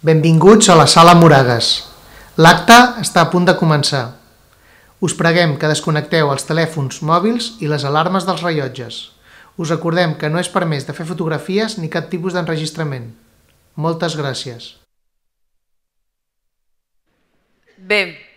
Benvinguts a la Sala Moragues. L'acte està a punt de començar. Us preguem que desconnecteu els telèfons mòbils i les alarmes dels rellotges. Us recordem que no és permès de fer fotografies ni cap tipus d'enregistrament. Moltes gràcies. Bé,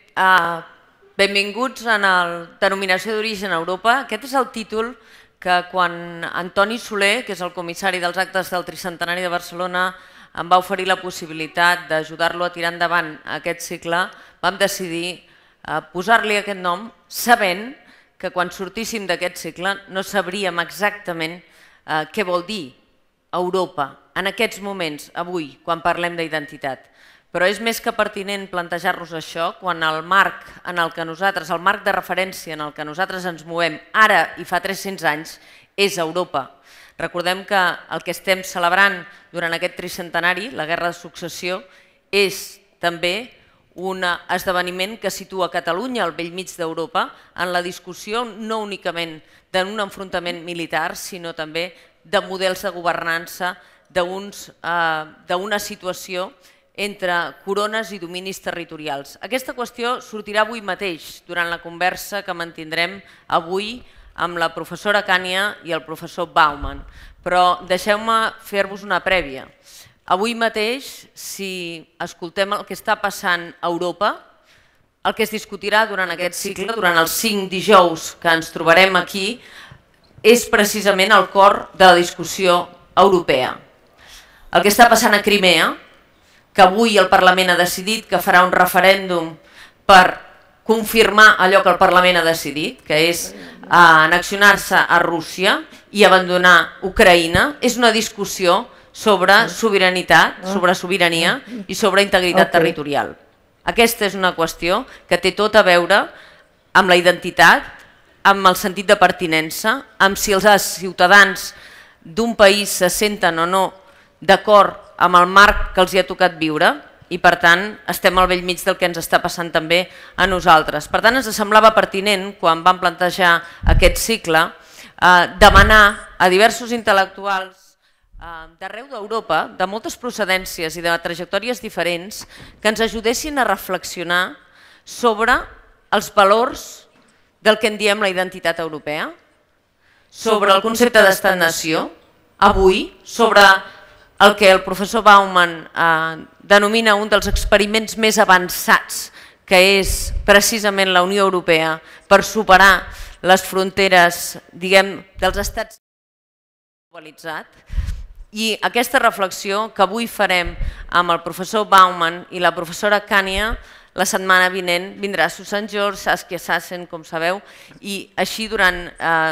benvinguts en el Denominació d'Origen a Europa. Aquest és el títol que quan Antoni Soler, que és el comissari dels actes del Tricentenari de Barcelona, em va oferir la possibilitat d'ajudar-lo a tirar endavant aquest cicle, vam decidir posar-li aquest nom sabent que quan sortíssim d'aquest cicle no sabríem exactament què vol dir Europa en aquests moments, avui, quan parlem d'identitat. Però és més que pertinent plantejar-nos això quan el marc en el que nosaltres, el marc de referència en el que nosaltres ens movem ara i fa 300 anys és Europa. Recordem que el que estem celebrant durant aquest tricentenari, la Guerra de Successió, és també un esdeveniment que situa Catalunya al bell mig d'Europa en la discussió no únicament d'un enfrontament militar, sinó també de models de governança, d'una situació entre corones i dominis territorials. Aquesta qüestió sortirà avui mateix durant la conversa que mantindrem avui amb la professora Kania i el professor Baumann. Però deixeu-me fer-vos una prèvia. Avui mateix, si escoltem el que està passant a Europa, el que es discutirà durant aquest cicle, durant els 5 dijous que ens trobarem aquí, és precisament el cor de la discussió europea. El que està passant a Crimea, que avui el Parlament ha decidit que farà un referèndum per confirmar allò que el Parlament ha decidit, que és annexionar-se a Rússia i abandonar Ucraïna, és una discussió sobre sobiranitat, sobre sobirania i sobre integritat territorial. Aquesta és una qüestió que té tot a veure amb la identitat, amb el sentit de pertinença, amb si els ciutadans d'un país se senten o no d'acord amb el marc que els hi ha tocat viure, i per tant estem al bell mig del que ens està passant també a nosaltres. Per tant ens semblava pertinent, quan vam plantejar aquest cicle, demanar a diversos intel·lectuals d'arreu d'Europa, de moltes procedències i de trajectòries diferents, que ens ajudessin a reflexionar sobre els valors del que en diem la identitat europea, sobre el concepte d'estat-nació, avui, sobre el que el professor Baumann denomina un dels experiments més avançats, que és precisament la Unió Europea, per superar les fronteres, diguem, dels estats globalitzats. I aquesta reflexió que avui farem amb el professor Baumann i la professora Kania, la setmana vinent vindrà Susan George, Saskia Sassen, com sabeu, i així durant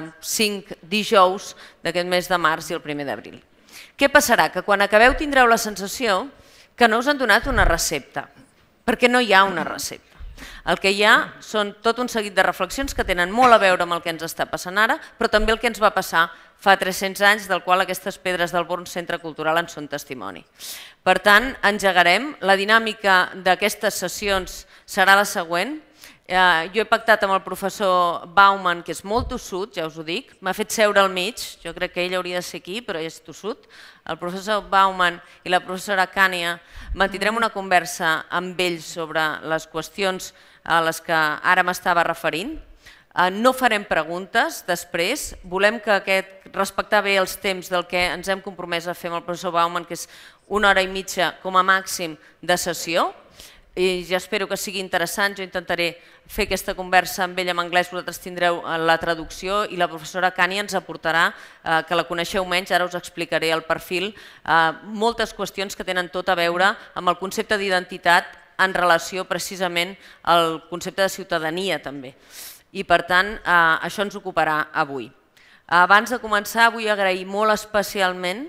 5 dijous d'aquest mes de març i el 1 d'abril. Què passarà? Que quan acabeu tindreu la sensació que no us han donat una recepta, perquè no hi ha una recepta. El que hi ha són tot un seguit de reflexions que tenen molt a veure amb el que ens està passant ara, però també el que ens va passar fa 300 anys, del qual aquestes pedres del Born Centre Cultural en són testimoni. Per tant, engegarem. La dinàmica d'aquestes sessions serà la següent. Jo he pactat amb el professor Baumann, que és molt tossut, ja us ho dic, m'ha fet seure al mig, jo crec que ell hauria de ser aquí, però és tossut. El professor Baumann i la professora Kania mantindrem una conversa amb ells sobre les qüestions a les que ara m'estava referint. No farem preguntes després, volem respectar bé els temps del que ens hem compromès a fer amb el professor Baumann, que és 1 hora i mitja com a màxim de sessió, i ja espero que sigui interessant. Jo intentaré fer aquesta conversa amb ell en anglès, vosaltres tindreu la traducció i la professora Kania ens aportarà, que la coneixeu menys, ara us explicaré el perfil, moltes qüestions que tenen tot a veure amb el concepte d'identitat en relació precisament al concepte de ciutadania també. I per tant, això ens ocuparà avui. Abans de començar, vull agrair molt especialment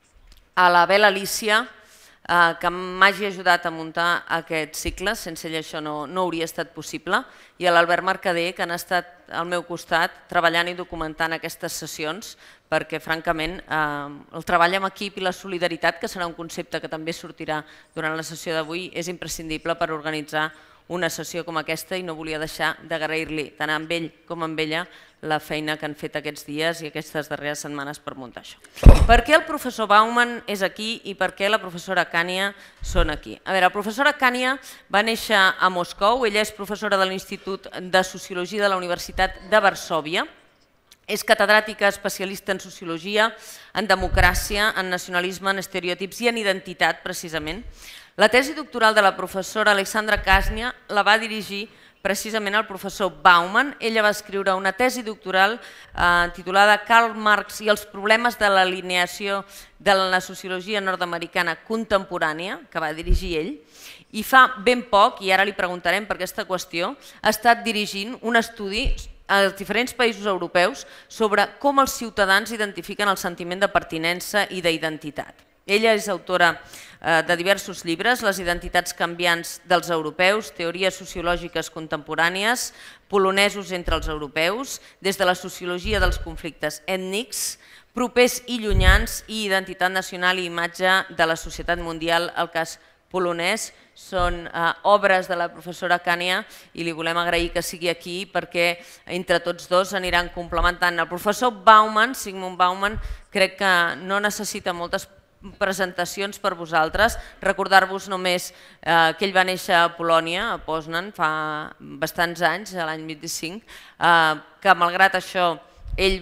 a la Bel Alicia, que m'hagi ajudat a muntar aquest cicle, sense ell això no hauria estat possible, i a l'Albert Mercader, que han estat al meu costat treballant i documentant aquestes sessions, perquè francament el treball en equip i la solidaritat, que serà un concepte que també sortirà durant la sessió d'avui, és imprescindible per organitzar una sessió com aquesta i no volia deixar d'agrair-li tant a ell com a ella la feina que han fet aquests dies i aquestes darreres setmanes per muntar això. Per què el professor Bauman és aquí i per què la professora Kania són aquí? A veure, la professora Kania va néixer a Moscou, ella és professora de l'Institut de Sociologia de la Universitat de Varsòvia, és catedràtica especialista en sociologia, en democràcia, en nacionalisme, en estereotips i en identitat, precisament. La tesi doctoral de la professora Alexandra Kania la va dirigir precisament el professor Bauman. Ella va escriure una tesi doctoral titulada Karl Marx i els problemes de l'alineació de la sociologia nord-americana contemporània, que va dirigir ell, i fa ben poc, i ara li preguntarem per aquesta qüestió, ha estat dirigint un estudi als diferents països europeus sobre com els ciutadans identifiquen el sentiment de pertinença i d'identitat. Ella és autora de diversos llibres, Les identitats canviants dels europeus, Teories sociològiques contemporànies, Polonesos entre els europeus, des de la sociologia dels conflictes ètnics, Propers i llunyans i Identitat nacional i imatge de la societat mundial, el cas polonès. Són obres de la professora Kania i li volem agrair que sigui aquí perquè entre tots dos aniran complementant. El professor Bauman, Zygmunt Bauman, crec que no necessita moltes presentacions per vosaltres. Recordar-vos només que ell va néixer a Polònia, a Poznan, fa bastants anys, l'any 25, que malgrat això ell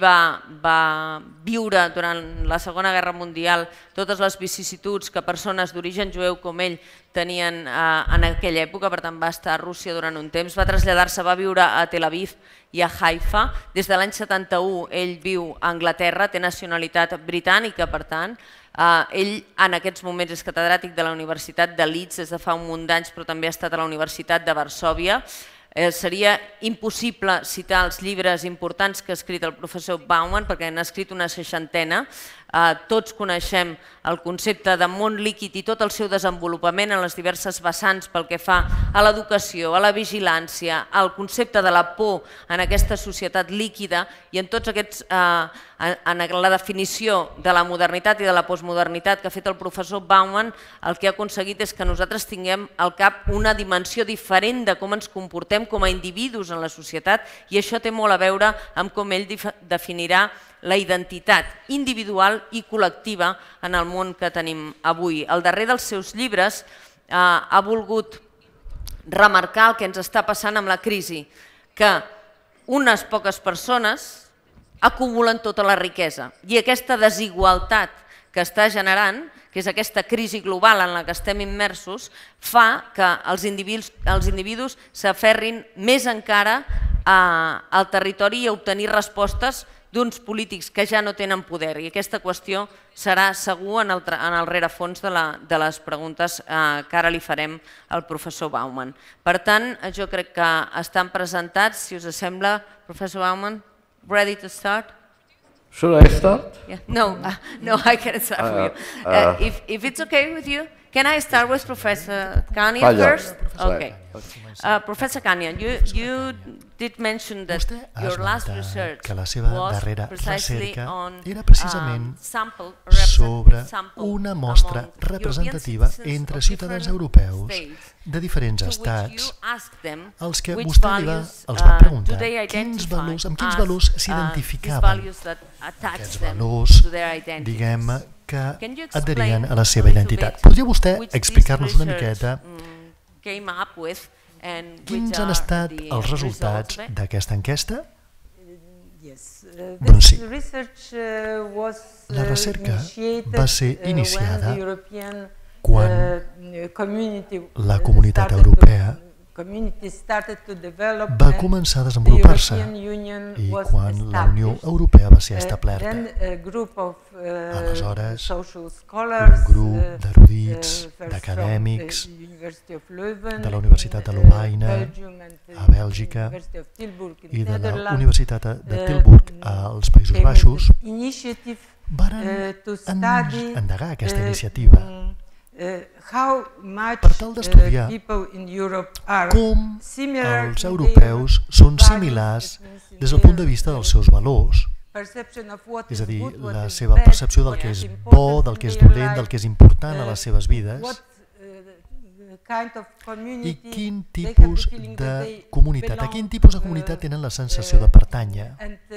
va viure durant la Segona Guerra Mundial totes les vicissituds que persones d'origen jueu com ell tenien en aquella època, per tant va estar a Rússia durant un temps, va traslladar-se, va viure a Tel Aviv i a Haifa. Des de l'any 71 ell viu a Anglaterra, té nacionalitat britànica, per tant, ell en aquests moments és catedràtic de la Universitat de Leeds des de fa un munt d'anys, però també ha estat a la Universitat de Varsòvia. Seria impossible citar els llibres importants que ha escrit el professor Bauman perquè n'ha escrit una 60. Tots coneixem el concepte de món líquid i tot el seu desenvolupament en les diverses vessants pel que fa a l'educació, a la vigilància, al concepte de la por en aquesta societat líquida i en tots aquests, en la definició de la modernitat i de la postmodernitat que ha fet el professor Bauman, el que ha aconseguit és que nosaltres tinguem al cap una dimensió diferent de com ens comportem com a individus en la societat i això té molt a veure amb com ell definirà la identitat individual i col·lectiva en el món que tenim avui. Al darrer dels seus llibres ha volgut remarcar el que ens està passant amb la crisi, que unes poques persones acumulen tota la riquesa i aquesta desigualtat que està generant, que és aquesta crisi global en la que estem immersos, fa que els individus s'aferrin més encara al territori i a obtenir respostes d'uns polítics que ja no tenen poder i aquesta qüestió serà segur en el rerefons de les preguntes que ara li farem al professor Bauman. Per tant, jo crec que estan presentats, si us sembla, professor Bauman, ready to start? Should I start? No, I can start for you. If it's okay with you, can I start with Professor Kania first? Okay. Professor Kania, you did mention that your last research was precisely on era precisament sobre una mostra representativa entre ciutadans europeus de diferents estats als que vostè els va preguntar amb quins valors s'identificaven. Aquests valors, diguem, que adherien a la seva identitat. Podria vostè explicar-nos una miqueta quins han estat els resultats d'aquesta enquesta? Doncs sí. La recerca va ser iniciada quan la comunitat europea va començar a desenvolupar-se i quan la Unió Europea va ser establerta. Aleshores, un grup d'erudits, d'acadèmics de la Universitat de Lovaina a Bèlgica i de la Universitat de Tilburg als Països Baixos varen endegar aquesta iniciativa per tal d'estudiar com els europeus són similars des del punt de vista dels seus valors, és a dir, la seva percepció del que és bo, del que és dolent, del que és important a les seves vides, I quin tipus de comunitat, a quin tipus de comunitat tenen la sensació de pertànyer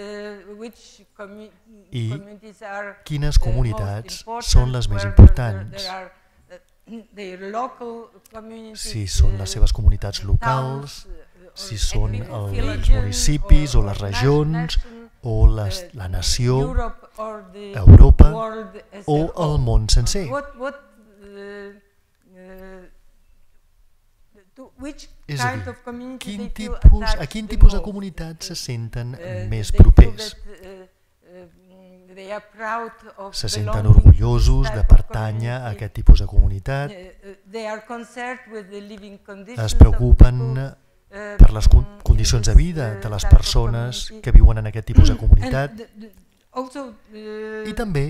i quines comunitats són les més importants. Si són les seves comunitats locals, si són els municipis o les regions o la nació, Europa o el món sencer. És a dir, a quin tipus de comunitat se senten més propers? Se senten orgullosos de pertànyer a aquest tipus de comunitat, es preocupen per les condicions de vida de les persones que viuen en aquest tipus de comunitat i també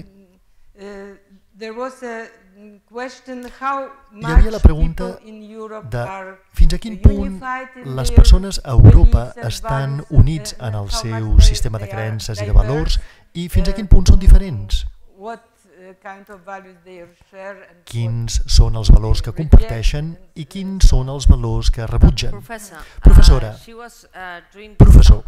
hi havia la pregunta de fins a quin punt les persones a Europa estan units en el seu sistema de creences i de valors i fins a quin punt són diferents. Quins són els valors que comparteixen i quins són els valors que rebutgen. Professora, professor,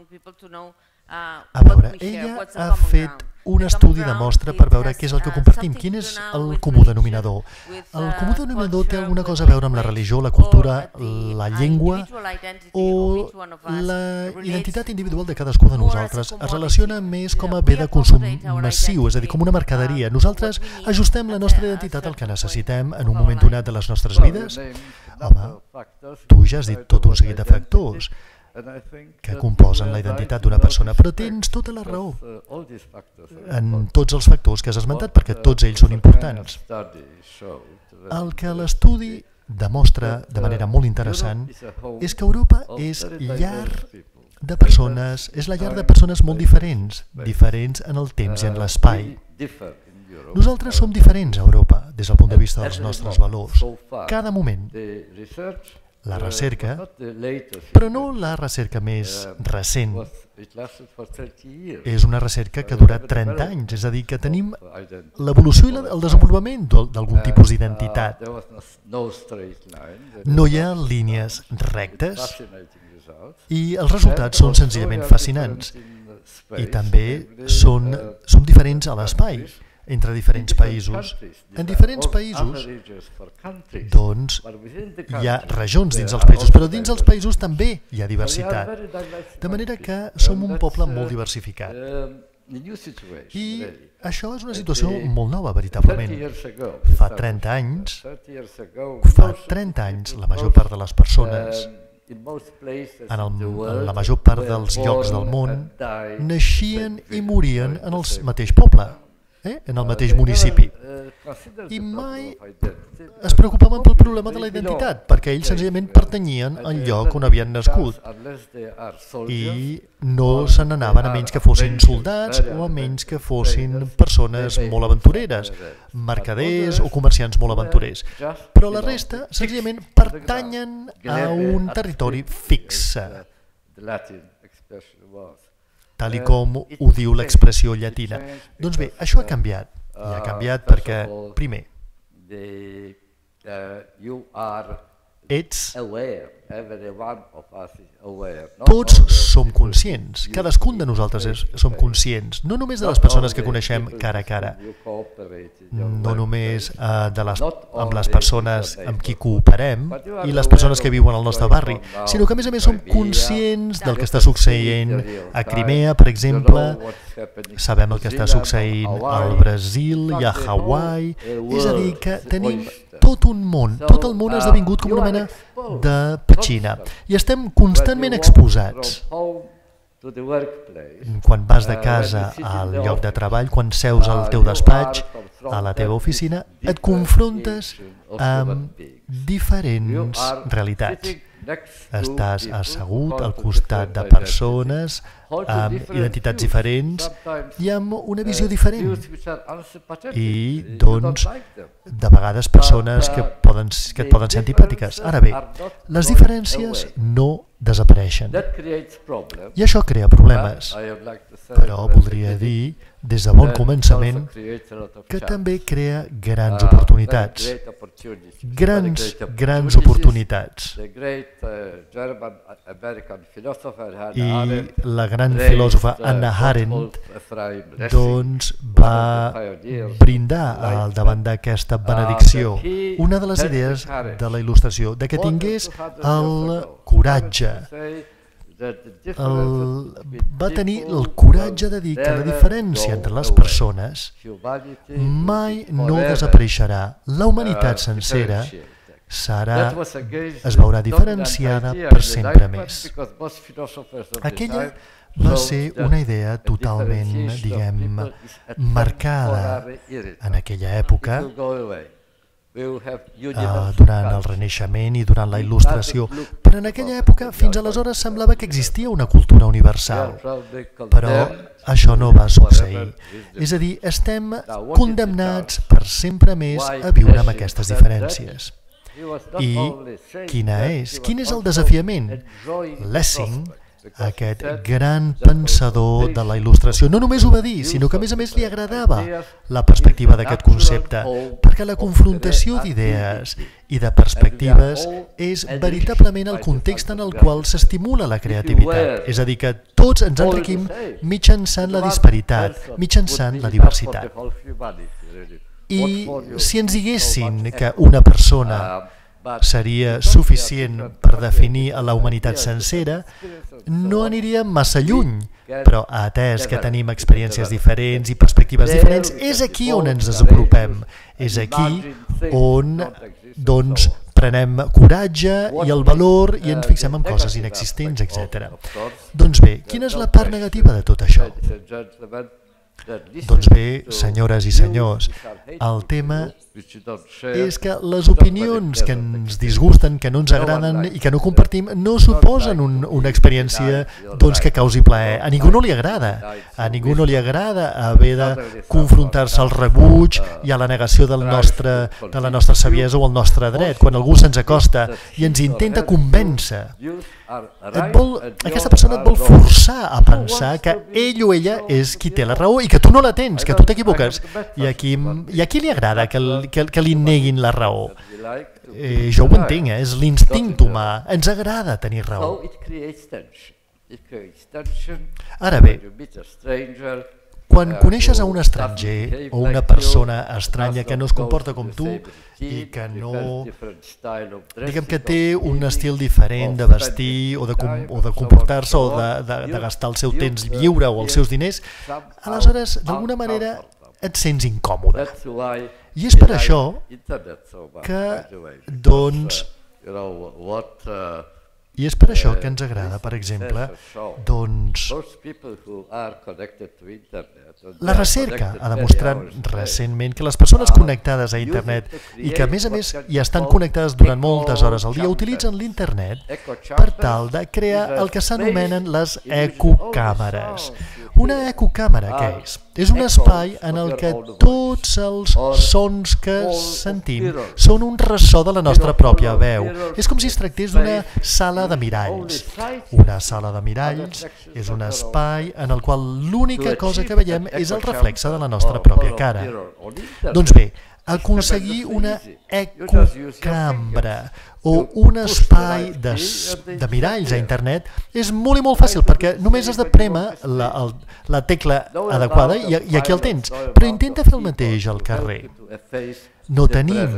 a veure, ella ha fet un estudi de mostra per veure què és el que compartim, quin és el comú denominador. El comú denominador té alguna cosa a veure amb la religió, la cultura, la llengua o la identitat individual de cadascú de nosaltres. Es relaciona més com a bé de consum massiu, és a dir, com una mercaderia. Nosaltres ajustem la nostra identitat al que necessitem en un moment donat de les nostres vides. Home, tu ja has dit tot un seguit de factors que composen la identitat d'una persona, però tens tota la raó en tots els factors que has esmentat, perquè tots ells són importants. El que l'estudi demostra de manera molt interessant és que Europa és llar de persones, és la llar de persones molt diferents, diferents en el temps i en l'espai. Nosaltres som diferents a Europa des del punt de vista dels nostres valors. Cada moment. La recerca, però no la recerca més recent. És una recerca que ha durat 30 anys, és a dir, que tenim l'evolució i el desenvolupament d'algun tipus d'identitat. No hi ha línies rectes i els resultats són senzillament fascinants. I també som diferents a l'espai, entre diferents països. En diferents països, doncs, hi ha regions dins els països, però dins els països també hi ha diversitat. De manera que som un poble molt diversificat. I això és una situació molt nova, veritablement. Fa 30 anys, la major part de les persones, en la major part dels llocs del món, naixien i morien en el mateix poble, en el mateix municipi. I mai es preocupaven pel problema de la identitat, perquè ells senzillament pertanyien al lloc on havien nascut i no se n'anaven a menys que fossin soldats o a menys que fossin persones molt aventureres, mercaders o comerciants molt aventurers. Però la resta senzillament pertanyen a un territori fixe, tal com ho diu l'expressió llatina. Doncs bé, això ha canviat. I ha canviat perquè, primer, tots som conscients, cadascun de nosaltres som conscients, no només de les persones que coneixem cara a cara, no només amb les persones amb qui cooperem i les persones que viuen al nostre barri, sinó que a més som conscients del que està succeint a Crimea, per exemple, sabem el que està succeint al Brasil i a Hawaii, és a dir, que tenim tot un món, tot el món ha esdevingut com una mena de petxina i estem constantment exposats. Quan vas de casa al lloc de treball, quan seus al teu despatx, a la teva oficina, et confrontes amb diferents realitats. Estàs assegut al costat de persones amb identitats diferents i amb una visió diferent. I, doncs, de vegades persones que et poden ser antipàtiques. Ara bé, les diferències no desapareixen. I això crea problemes. Però voldria dir, des de bon començament, que també crea grans oportunitats. Grans oportunitats. I la gran filòsofa Hannah Arendt doncs va brindar al davant d'aquesta benedicció una de les idees de la il·lustració, de que tingués el coratge. Va tenir el coratge de dir que la diferència entre les persones mai no desapareixerà. La humanitat sencera es veurà diferenciada per sempre més. Aquella va ser una idea totalment, diguem, marcada en aquella època, durant el Renaixement i durant la Il·lustració. Però en aquella època, fins aleshores, semblava que existia una cultura universal. Però això no va succeir. És a dir, estem condemnats per sempre més a viure amb aquestes diferències. I quin és el desafiament? Lessing, aquest gran pensador de la Il·lustració, no només ho va dir, sinó que a més li agradava la perspectiva d'aquest concepte, perquè la confrontació d'idees i de perspectives és veritablement el context en el qual s'estimula la creativitat. És a dir, que tots ens enriquim mitjançant la disparitat, mitjançant la diversitat. I si ens diguessin que una persona seria suficient per definir a la humanitat sencera, no aniríem massa lluny, però atès que tenim experiències diferents i perspectives diferents, és aquí on ens desenvolupem, és aquí on doncs prenem coratge i el valor i ens fixem en coses inexistents, etc. Doncs bé, quina és la part negativa de tot això? Doncs bé, senyores i senyors, el tema és que les opinions que ens disgusten, que no ens agraden i que no compartim, no suposen una experiència que causi plaer. A ningú no li agrada. A ningú no li agrada haver de confrontar-se al rebuig i a la negació de la nostra saviesa o el nostre dret. Quan algú se'ns acosta i ens intenta convèncer, aquesta persona et vol forçar a pensar que ell o ella és qui té la raó i que tu no la tens, que tu t'equivoques. I a qui li agrada que li neguin la raó? Jo ho entenc, és l'instint humà, ens agrada tenir raó. Ara bé, quan coneixes a un estranger o una persona estranya que no es comporta com tu i que no, diguem que té un estil diferent de vestir o de comportar-se o de gastar el seu temps lliure o els seus diners, aleshores, d'alguna manera, et sents incòmode. I és per això que, doncs, i és per això que ens agrada, per exemple, doncs, la recerca ha demostrat recentment que les persones connectades a internet i que a més hi estan connectades durant moltes hores al dia utilitzen l'internet per tal de crear el que s'anomenen les ecocàmeres. Una ecocàmera, què és? És un espai en el que tots els sons que sentim són un ressò de la nostra pròpia veu. És com si es tractés d'una sala de miralls. Una sala de miralls és un espai en el qual l'única cosa que veiem és el reflexe de la nostra pròpia cara. Doncs bé, aconseguir una ecocambra o un espai de miralls a internet és molt i molt fàcil perquè només has de prémer la tecla adequada i aquí el tens. Però intenta fer el mateix al carrer. No tenim,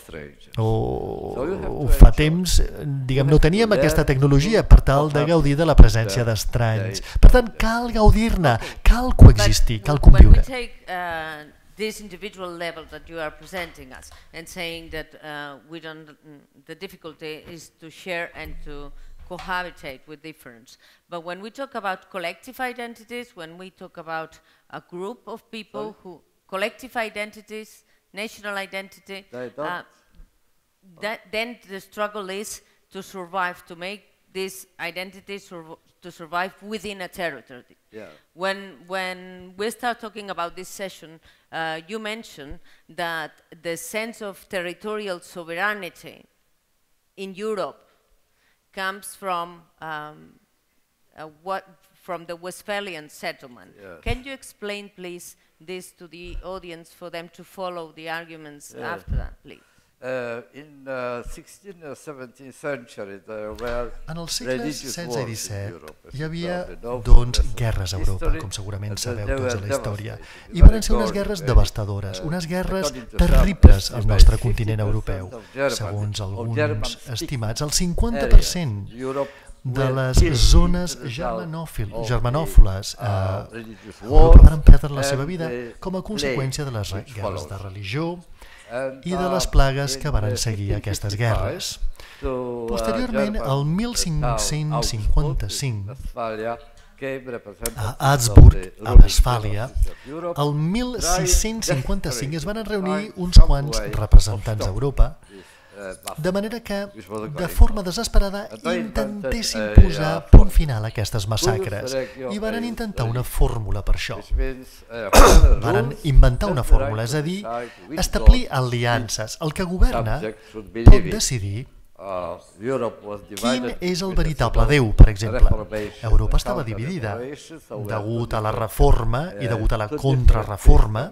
o fa temps, diguem, no teníem aquesta tecnologia per tal de gaudir de la presència d'estranys. Per tant, cal gaudir-ne, cal coexistir, cal conviure. This individual level that you are presenting us and saying that the difficulty is to share and to cohabitate with difference. But when we talk about collective identities, when we talk about a group of people who collective identities, national identity, then the struggle is to survive, to make this identity to survive within a territory. Yeah. When we start talking about this session, you mentioned that the sense of territorial sovereignty in Europe comes from the Westphalian settlement. Yes. Can you explain, please, this to the audience for them to follow the arguments after that, please? In the 16th or 17th century, there were En els segles XVI i XVII hi havia, guerres a Europa, com segurament sabeu tots a la història, i van ser unes guerres devastadores, unes guerres terribles al nostre continent europeu. Segons alguns estimats, el 50% de les zones germanòfiles a Europa van perdre la seva vida com a conseqüència de les guerres de religió i de les plagues que van seguir aquestes guerres. Posteriorment, el 1555, a Habsburg, a Westfàlia, el 1655 es van reunir uns quants representants d'Europa, de manera que, de forma desesperada, intentessin posar punt final a aquestes massacres i van intentar una fórmula per això. Van inventar una fórmula, és a dir, establir aliances. El que governa pot decidir quin és el veritable Déu, per exemple. Europa estava dividida degut a la reforma i degut a la contrarreforma,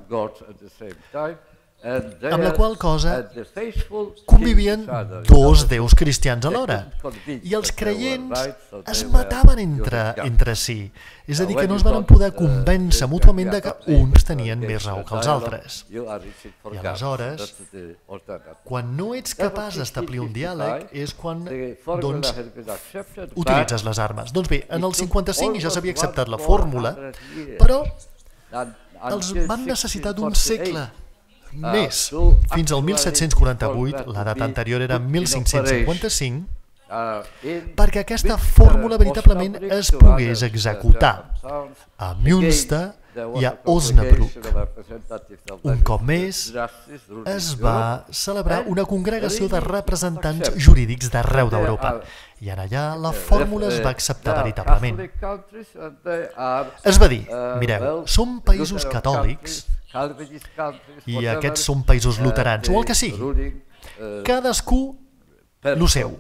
amb la qual cosa convivien dos déus cristians alhora, i els creients es mataven entre si, és a dir, que no es van poder convèncer mútuament que uns tenien més raó que els altres. I aleshores, quan no ets capaç d'establir un diàleg és quan utilitzes les armes. Doncs bé, en el 55 ja s'havia acceptat la fórmula, però els van necessitar d'un segle més, fins al 1748, la data anterior era 1555, perquè aquesta fórmula veritablement es pogués executar. A Münster i a Osnabrück, un cop més, es va celebrar una congregació de representants jurídics d'arreu d'Europa, i en allà la fórmula es va acceptar veritablement. Es va dir, mireu, som països catòlics i aquests són països luterans, o el que sigui. Cadascú el seu.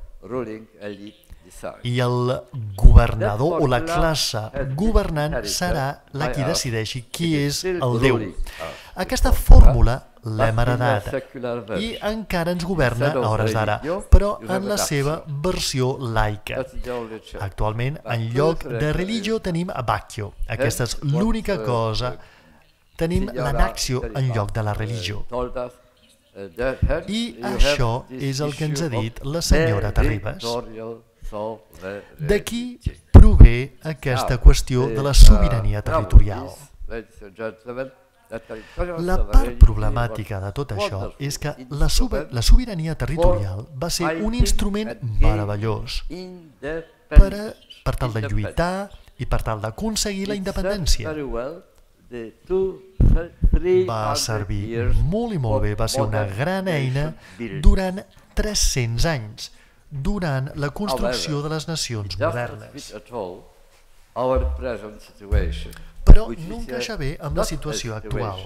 I el governador o la classe governant serà la qui decideixi qui és el Déu. Aquesta fórmula l'hem heredat i encara ens governa a hores d'ara, però en la seva versió laica. Actualment, en lloc de religio tenim vacchio. Aquesta és l'única cosa. Tenim l'anaxio en lloc de la religió. I això és el que ens ha dit la senyora Terribas. D'aquí prové aquesta qüestió de la sobirania territorial. La part problemàtica de tot això és que la sobirania territorial va ser un instrument meravellós per tal de lluitar i per tal d'aconseguir la independència. Va servir molt i molt bé, va ser una gran eina durant 300 anys, durant la construcció de les nacions modernes. Però no encaixa bé amb la situació actual,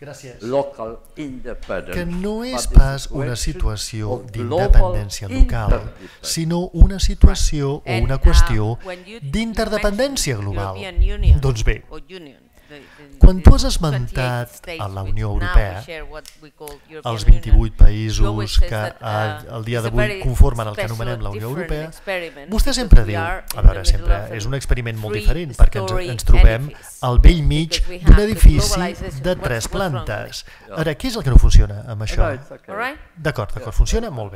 que no és pas una situació d'independència local, sinó una situació o una qüestió d'interdependència global. Doncs bé, quan tu has esmentat a la Unió Europea, els 28 països que al dia d'avui conformen el que anomenem la Unió Europea, vostè sempre diu, a veure, sempre és un experiment molt diferent, perquè ens trobem al vell mig d'un edifici de 3 plantes. Ara, què és el que no funciona amb això? D'acord, funciona molt bé.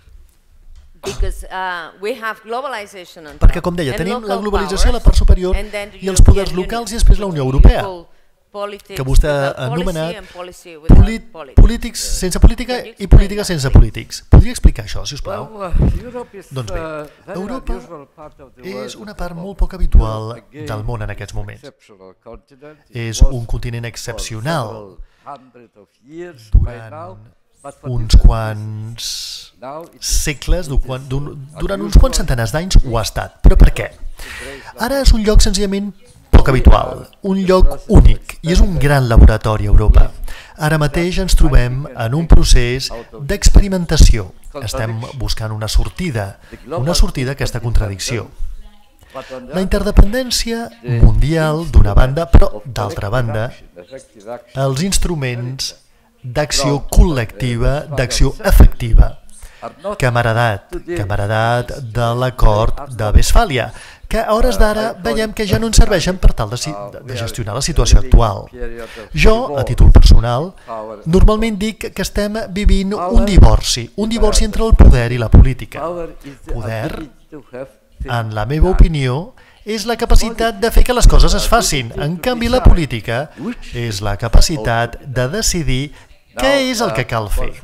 Perquè, com deia, tenim la globalització a la part superior i els poders locals i després la Unió Europea, que vostè ha anomenat polítics sense política i política sense polítics. Podria explicar això, si us plau? Doncs bé, Europa és una part molt poc habitual del món en aquests moments. És un continent excepcional. Durant uns quants segles, durant uns quants centenars d'anys ho ha estat. Però per què? Ara és un lloc senzillament poc habitual, un lloc únic, i és un gran laboratori a Europa. Ara mateix ens trobem en un procés d'experimentació. Estem buscant una sortida a aquesta contradicció. La interdependència mundial d'una banda, però d'altra banda, els instruments d'acció col·lectiva, d'acció efectiva, que hem heredat de l'acord de Westfàlia, que a hores d'ara veiem que ja no ens serveixen per tal de gestionar la situació actual. Jo, a títol personal, normalment dic que estem vivint un divorci entre el poder i la política. Poder, en la meva opinió, és la capacitat de fer que les coses es facin. En canvi, la política és la capacitat de decidir què és el que cal fer.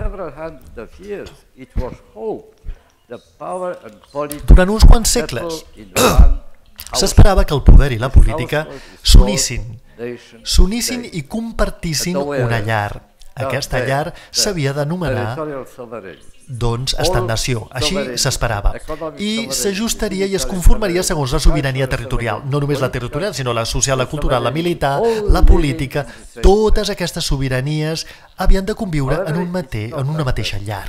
Durant uns quants segles s'esperava que el poder i la política s'unissin i compartissin una llar. Aquesta llar s'havia d'anomenar estat-nació, així s'esperava, i s'ajustaria i es conformaria segons la sobirania territorial, no només la territorial, sinó la social, la cultural, la militar, la política. Totes aquestes sobiranies havien de conviure en una mateixa llar.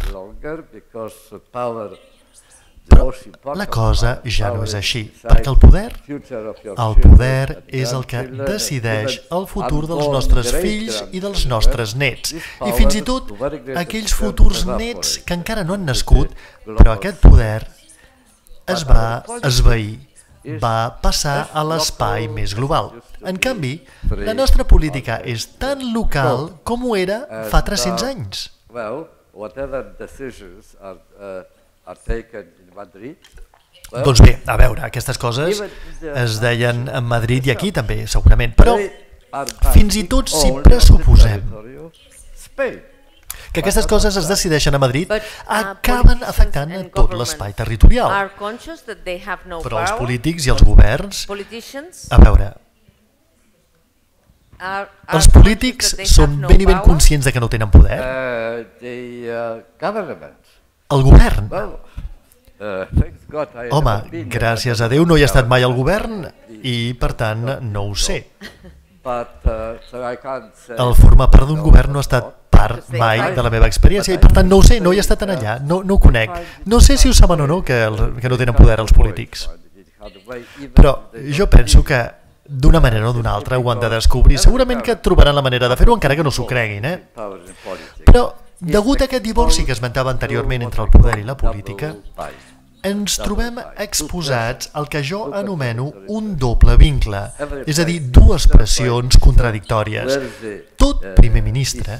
Però la cosa ja no és així, perquè el poder és el que decideix el futur dels nostres fills i dels nostres nets, i fins i tot aquells futurs nets que encara no han nascut, però aquest poder es va esvair, va passar a l'espai més global. En canvi, la nostra política és tan local com ho era fa 300 anys. Doncs bé, a veure, aquestes coses es deien a Madrid i aquí també, segurament, però fins i tot si pressuposem que aquestes coses es decideixen a Madrid, acaben afectant tot l'espai territorial. Però els polítics i els governs, a veure, els polítics són ben i ben conscients de que no tenen poder? El govern? Home, gràcies a Déu no hi ha estat mai al govern i, per tant, no ho sé. El formar part d'un govern no ha estat part mai de la meva experiència i, per tant, no ho sé, no hi he estat allà, no ho conec. No sé si ho saben o no, que no tenen poder els polítics. Però jo penso que d'una manera o d'una altra ho han de descobrir. Segurament que trobaran la manera de fer-ho, encara que no s'ho creguin, Però, degut a aquest divorci que esmentava anteriorment entre el poder i la política, ens trobem exposats al que jo anomeno un doble vincle, és a dir, dues pressions contradictòries. Tot primer ministre,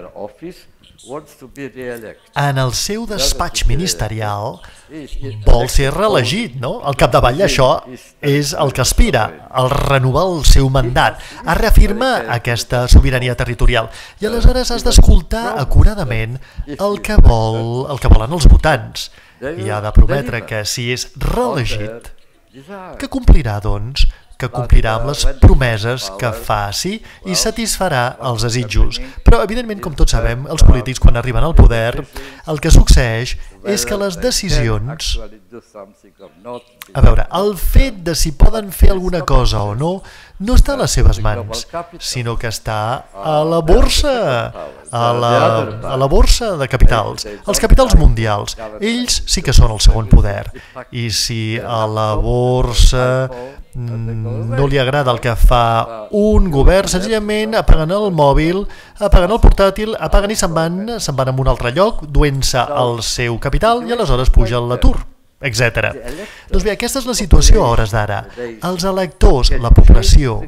en el seu despatx ministerial, vol ser reelegit, no? Al capdavall d'això és el que aspira, a renovar el seu mandat, a reafirmar aquesta sobirania territorial. I aleshores has d'escoltar acuradament el que volen els votants. I ha de prometre que si és reelegit, que complirà, doncs, que complirà amb les promeses que faci i satisfarà els desitjos. Però, evidentment, com tots sabem, els polítics, quan arriben al poder, el que succeeix és que les decisions... A veure, el fet de si poden fer alguna cosa o no, no està a les seves mans, sinó que està a la borsa, a la borsa de capitals, els capitals mundials. Ells sí que són el segon poder. I si a la borsa no li agrada el que fa un govern, senzillament apaguen el mòbil, apaguen el portàtil, apaguen i se'n van a un altre lloc, duent-se el seu capital i aleshores puja l'atur, etc. Doncs bé, aquesta és la situació a hores d'ara. Els electors, la població,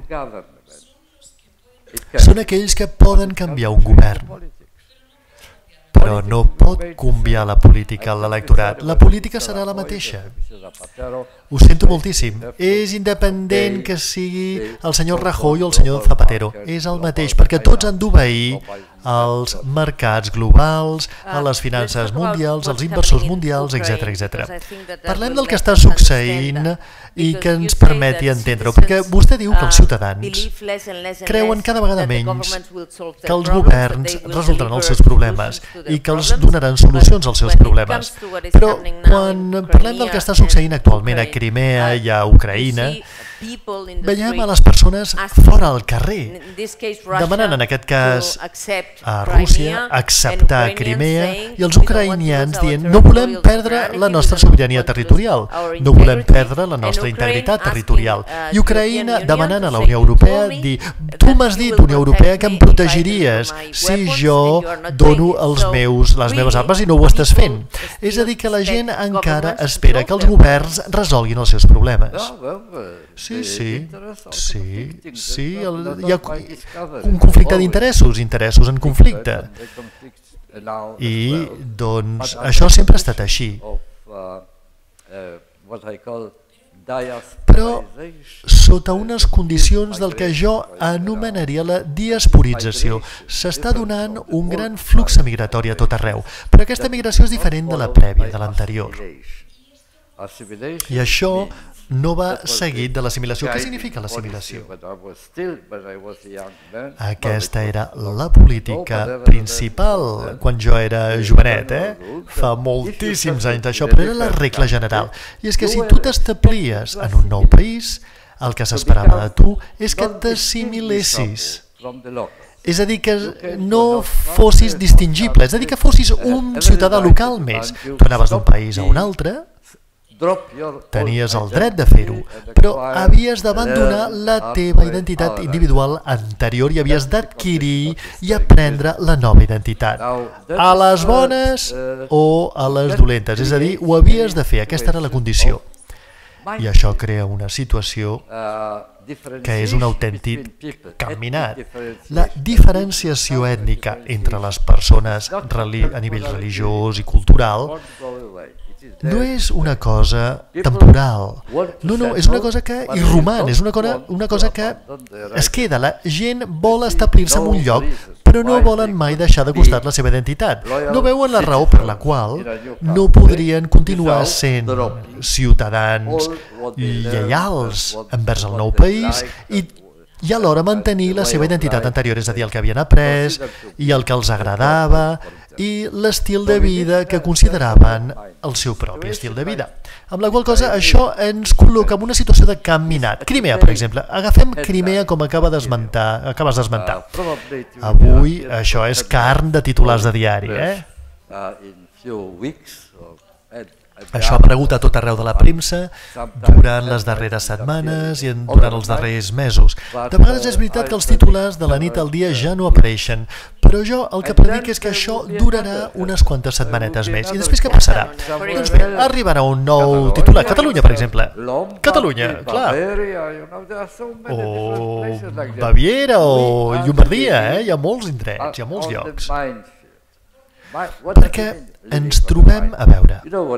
són aquells que poden canviar un govern, però no pot canviar la política, l'electorat. La política serà la mateixa. Ho sento moltíssim. És independent que sigui el senyor Rajoy o el senyor Zapatero. És el mateix, perquè tots han d'obeir als mercats globals, a les finances mundials, als inversors mundials, etc. Parlem del que està succeint i que ens permeti entendre-ho, perquè vostè diu que els ciutadans creuen cada vegada menys que els governs resoldran els seus problemes i que els donaran solucions als seus problemes. Però quan parlem del que està succeint actualment a Crimea i a Ucraïna, veiem a les persones fora al carrer, demanant en aquest cas a Rússia acceptar Crimea i els ucraïnians dient no volem perdre la nostra sobirania territorial, no volem perdre la nostra integritat territorial. I Ucraïna demanant a la Unió Europea dir tu m'has dit, Unió Europea, que em protegiries si jo dono les meves armes i no ho estàs fent. És a dir, que la gent encara espera que els governs resolguin els seus problemes. Sí, hi ha un conflicte d'interessos, interessos en conflicte. I, doncs, això sempre ha estat així. Però sota unes condicions del que jo anomenaria la diasporització. S'està donant un gran flux migratori a tot arreu, però aquesta migració és diferent de la prèvia, de l'anterior. I això no va seguit de l'assimilació. Què significa l'assimilació? Aquesta era la política principal quan jo era jovenet, fa moltíssims anys d'això, però era la regla general. I és que si tu t'establies en un nou país, el que s'esperava de tu és que t'assimilessis. És a dir, que no fossis distingible, és a dir, que fossis un ciutadà local més. Tu anaves d'un país a un altre, tenies el dret de fer-ho, però havies d'abandonar la teva identitat individual anterior i havies d'adquirir i aprendre la nova identitat, a les bones o a les dolentes, és a dir, ho havies de fer, aquesta era la condició. I això crea una situació que és un autèntic caminat. La diferenciació ètnica entre les persones a nivell religiós i cultural no és una cosa temporal, no, és una cosa que irroman, és una cosa que es queda. La gent vol establir-se en un lloc, però no volen mai deixar de costat la seva identitat. No veuen la raó per la qual no podrien continuar sent ciutadans lleials envers el nou país i alhora mantenir la seva identitat anterior, és a dir, el que havien après i el que els agradava i l'estil de vida que consideraven el seu propi estil de vida. Amb la qual cosa això ens col·loca en una situació de caminat. Crimea, per exemple. Agafem Crimea com acabes d'esmentar. Avui això és carn de titulars de diari. Això ha aparegut a tot arreu de la premsa durant les darreres setmanes i durant els darrers mesos. De vegades és veritat que els titulars de la nit al dia ja no apareixen, però jo el que predic és que això durarà unes quantes setmanetes més. I després què passarà? Doncs bé, arribarà un nou titular. Catalunya, per exemple. Catalunya, clar. O Baviera o Llombardia, hi ha molts indrets, hi ha molts llocs. Perquè ens trobem a veure.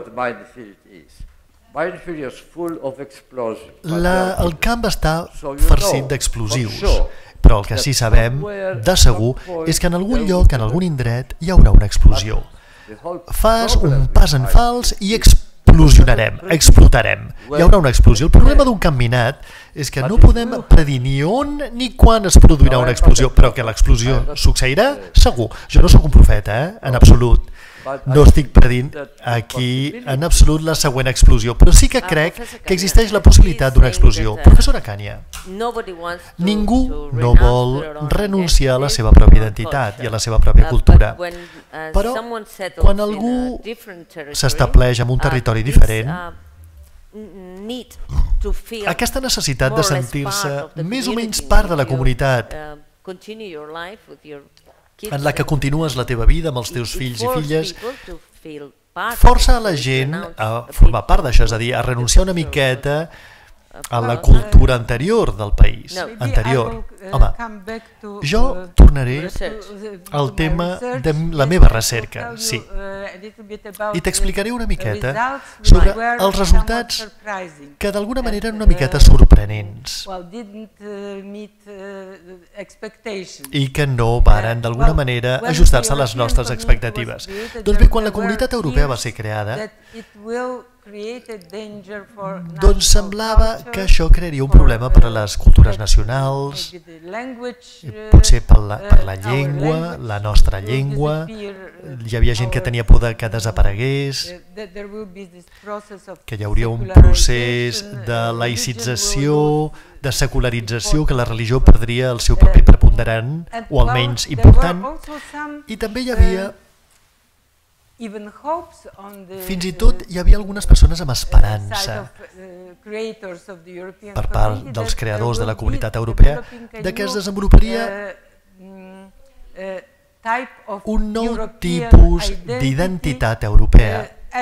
El camp està farcit d'explosius, però el que sí sabem de segur és que en algun lloc, en algun indret, hi haurà una explosió. Fas un pas en fals i explosionarem, explotarem. Hi haurà una explosió. El problema d'un camp minat és que no podem predir ni on ni quan es produirà una explosió, però que l'explosió succeirà, segur. Jo no sóc un profeta, en absolut. No estic predint aquí en absolut la següent explosió, però sí que crec que existeix la possibilitat d'una explosió. Professora Kania, ningú no vol renunciar a la seva pròpia identitat i a la seva pròpia cultura, però quan algú s'estableix en un territori diferent, aquesta necessitat de sentir-se més o menys part de la comunitat en la que continues la teva vida amb els teus fills i filles, força a la gent a formar part d'això, és a dir, a renunciar una miqueta a la cultura anterior del país. Anterior. Home, jo tornaré al tema de la meva recerca, sí. I t'explicaré una miqueta sobre els resultats que d'alguna manera eren una miqueta sorprenents i que no varen d'alguna manera ajustar-se a les nostres expectatives. Doncs bé, quan la Comunitat Europea va ser creada, doncs semblava que això crearia un problema per a les cultures nacionals, potser per la llengua, la nostra llengua. Hi havia gent que tenia por que desaparegués, que hi hauria un procés de laïcització, de secularització, que la religió perdria el seu paper preponderant, o almenys important. I també hi havia, fins i tot hi havia algunes persones amb esperança per part dels creadors de la Comunitat Europea de que es desenvoluparia un nou tipus d'identitat europea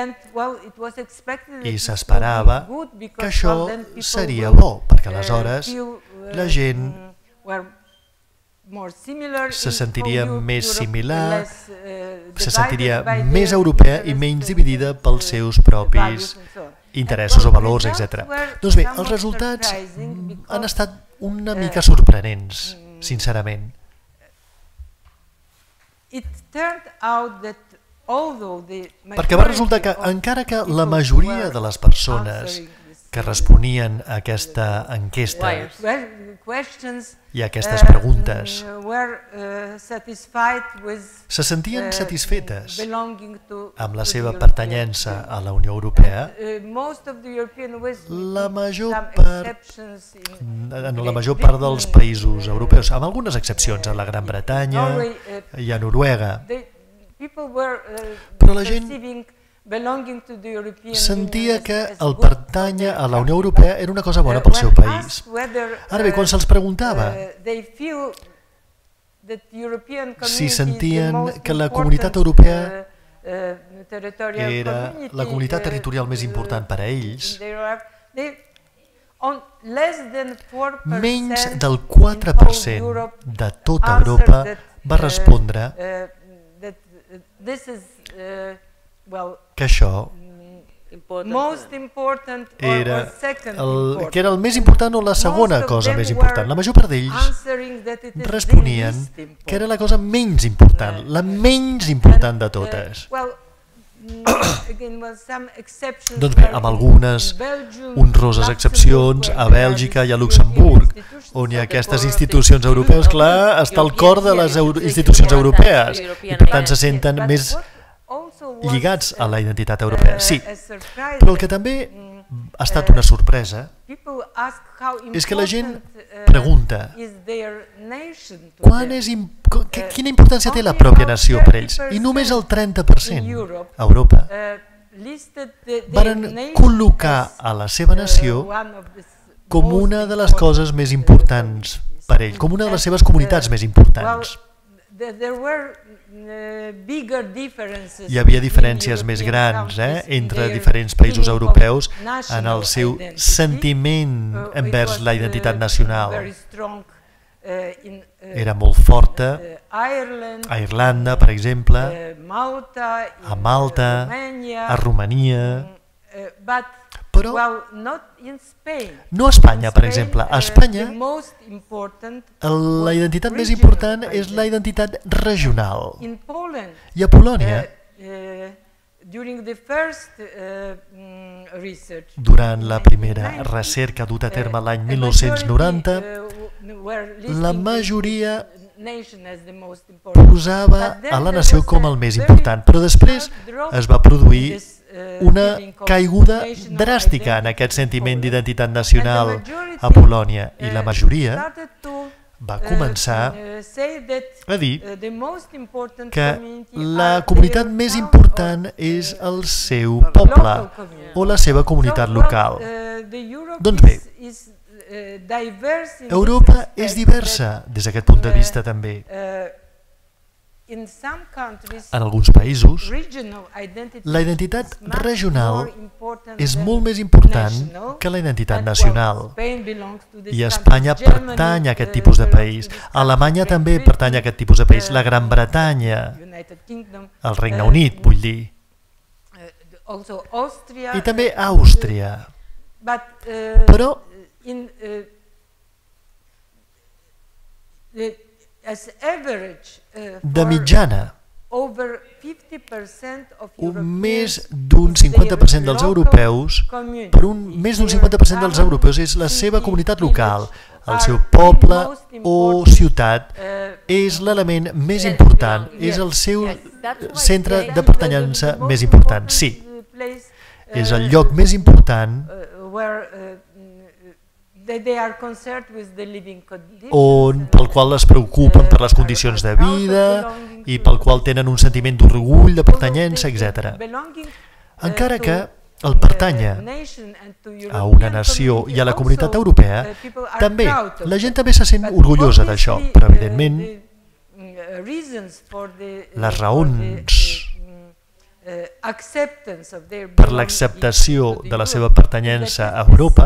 i s'esperava que això seria bo, perquè aleshores la gent se sentiria més similar, se sentiria més europea i menys dividida pels seus propis interessos o valors, etc. Doncs bé, els resultats han estat una mica sorprenents, sincerament. Perquè va resultar que, encara que la majoria de les persones que responien a aquesta enquesta i a aquestes preguntes se sentien satisfetes amb la seva pertanyença a la Unió Europea, en la major part dels països europeus, amb algunes excepcions, a la Gran Bretanya i a Noruega, però la gent sentia que el pertànyer a la Unió Europea era una cosa bona pel seu país. Ara bé, quan se'ls preguntava si sentien que la Comunitat Europea era la comunitat territorial més important per a ells, menys del 4% de tota Europa va respondre que això era el més important o la segona cosa més important. La major part d'ells responien que era la cosa menys important, la menys important de totes. Doncs bé, amb algunes honroses excepcions, a Bèlgica i a Luxemburg, on hi ha aquestes institucions europees, clar, està al cor de les institucions europees i per tant se senten més lligats a la identitat europea. Sí, però el que també ha estat una sorpresa és que la gent pregunta quina importància té la pròpia nació per ells, i només el 30% a Europa van col·locar a la seva nació com una de les coses més importants per ell, com una de les seves comunitats més importants. Hi havia diferències més grans entre diferents països europeus en el seu sentiment envers la identitat nacional. Era molt forta a Irlanda, per exemple, a Malta, a Romania, però no a Espanya, per exemple. A Espanya la identitat més important és la identitat regional. I a Polònia, durant la primera recerca duta a terme l'any 1990, la majoria posava a la nació com el més important, però després es va produir una caiguda dràstica en aquest sentiment d'identitat nacional a Polònia, i la majoria va començar a dir que la comunitat més important és el seu poble o la seva comunitat local. Doncs bé, Europa és diversa des d'aquest punt de vista també. En alguns països, la identitat regional és molt més important que la identitat nacional. I Espanya pertany a aquest tipus de país. Alemanya també pertany a aquest tipus de país. La Gran Bretanya, el Regne Unit, vull dir. I també Àustria. Però de mitjana, més d'un 50% dels europeus, més d'un 50% dels europeus és la seva comunitat local, el seu poble o ciutat és l'element més important, és el seu centre de pertanyença més important. Sí, és el lloc més important pel qual es preocupen per les condicions de vida i pel qual tenen un sentiment d'orgull, de pertanyença, etc. Encara que el pertànyer a una nació i a la comunitat europea, també, la gent també se sent orgullosa d'això, però evidentment les raons per l'acceptació de la seva pertanyença a Europa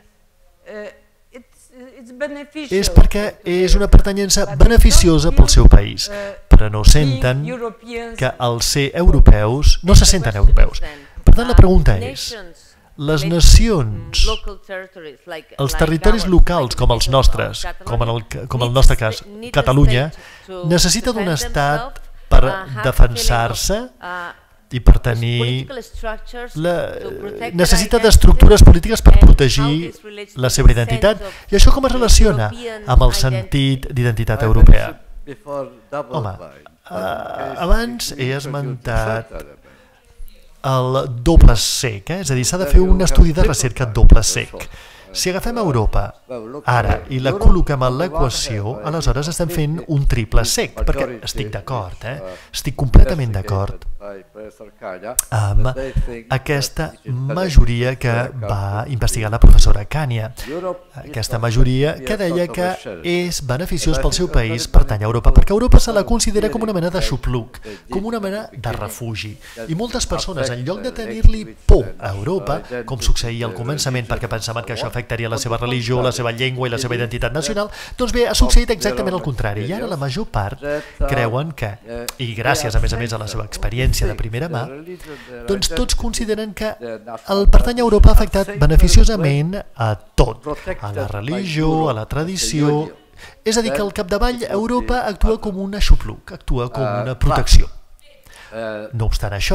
és perquè és una pertanyença beneficiosa pel seu país, però no senten que al ser europeus no se senten europeus. Per tant, la pregunta és, les nacions, els territoris locals com els nostres, com el nostre cas, Catalunya, necessita d'un estat per defensar-se i per tenir... necessita d'estructures polítiques per protegir la seva identitat. I això com es relaciona amb el sentit d'identitat europea? Home, abans he esmentat el doble cec, és a dir, s'ha de fer un estudi de recerca doble cec. Si agafem Europa ara i la col·loquem en l'equació, aleshores estem fent un triple cec, perquè estic d'acord, estic completament d'acord amb aquesta majoria que va investigar la professora Kania. Aquesta majoria que deia que és beneficiós pel seu país pertany a Europa, perquè Europa se la considera com una mena de xupluc, com una mena de refugi. I moltes persones, en lloc de tenir-li por a Europa, com succeïa al començament perquè pensaven que això afectaria la seva religió, la seva llengua i la seva identitat nacional, doncs bé, ha succeït exactament el contrari. I ara la major part creuen que, i gràcies a més a la seva experiència de primera mà, doncs tots consideren que el pertany a Europa ha afectat beneficiosament a tot, a la religió, a la tradició, és a dir, que al capdavall Europa actua com un aixopluc, actua com una protecció. No obstant això,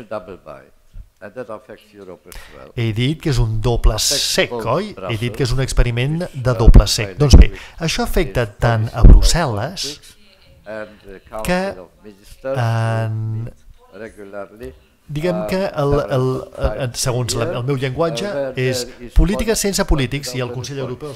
he dit que és un doble cec, oi? He dit que és un experiment de doble cec. Doncs bé, això afecta tant a Brussel·les que diguem que, segons el meu llenguatge, és política sense polítics i el Consell Europeu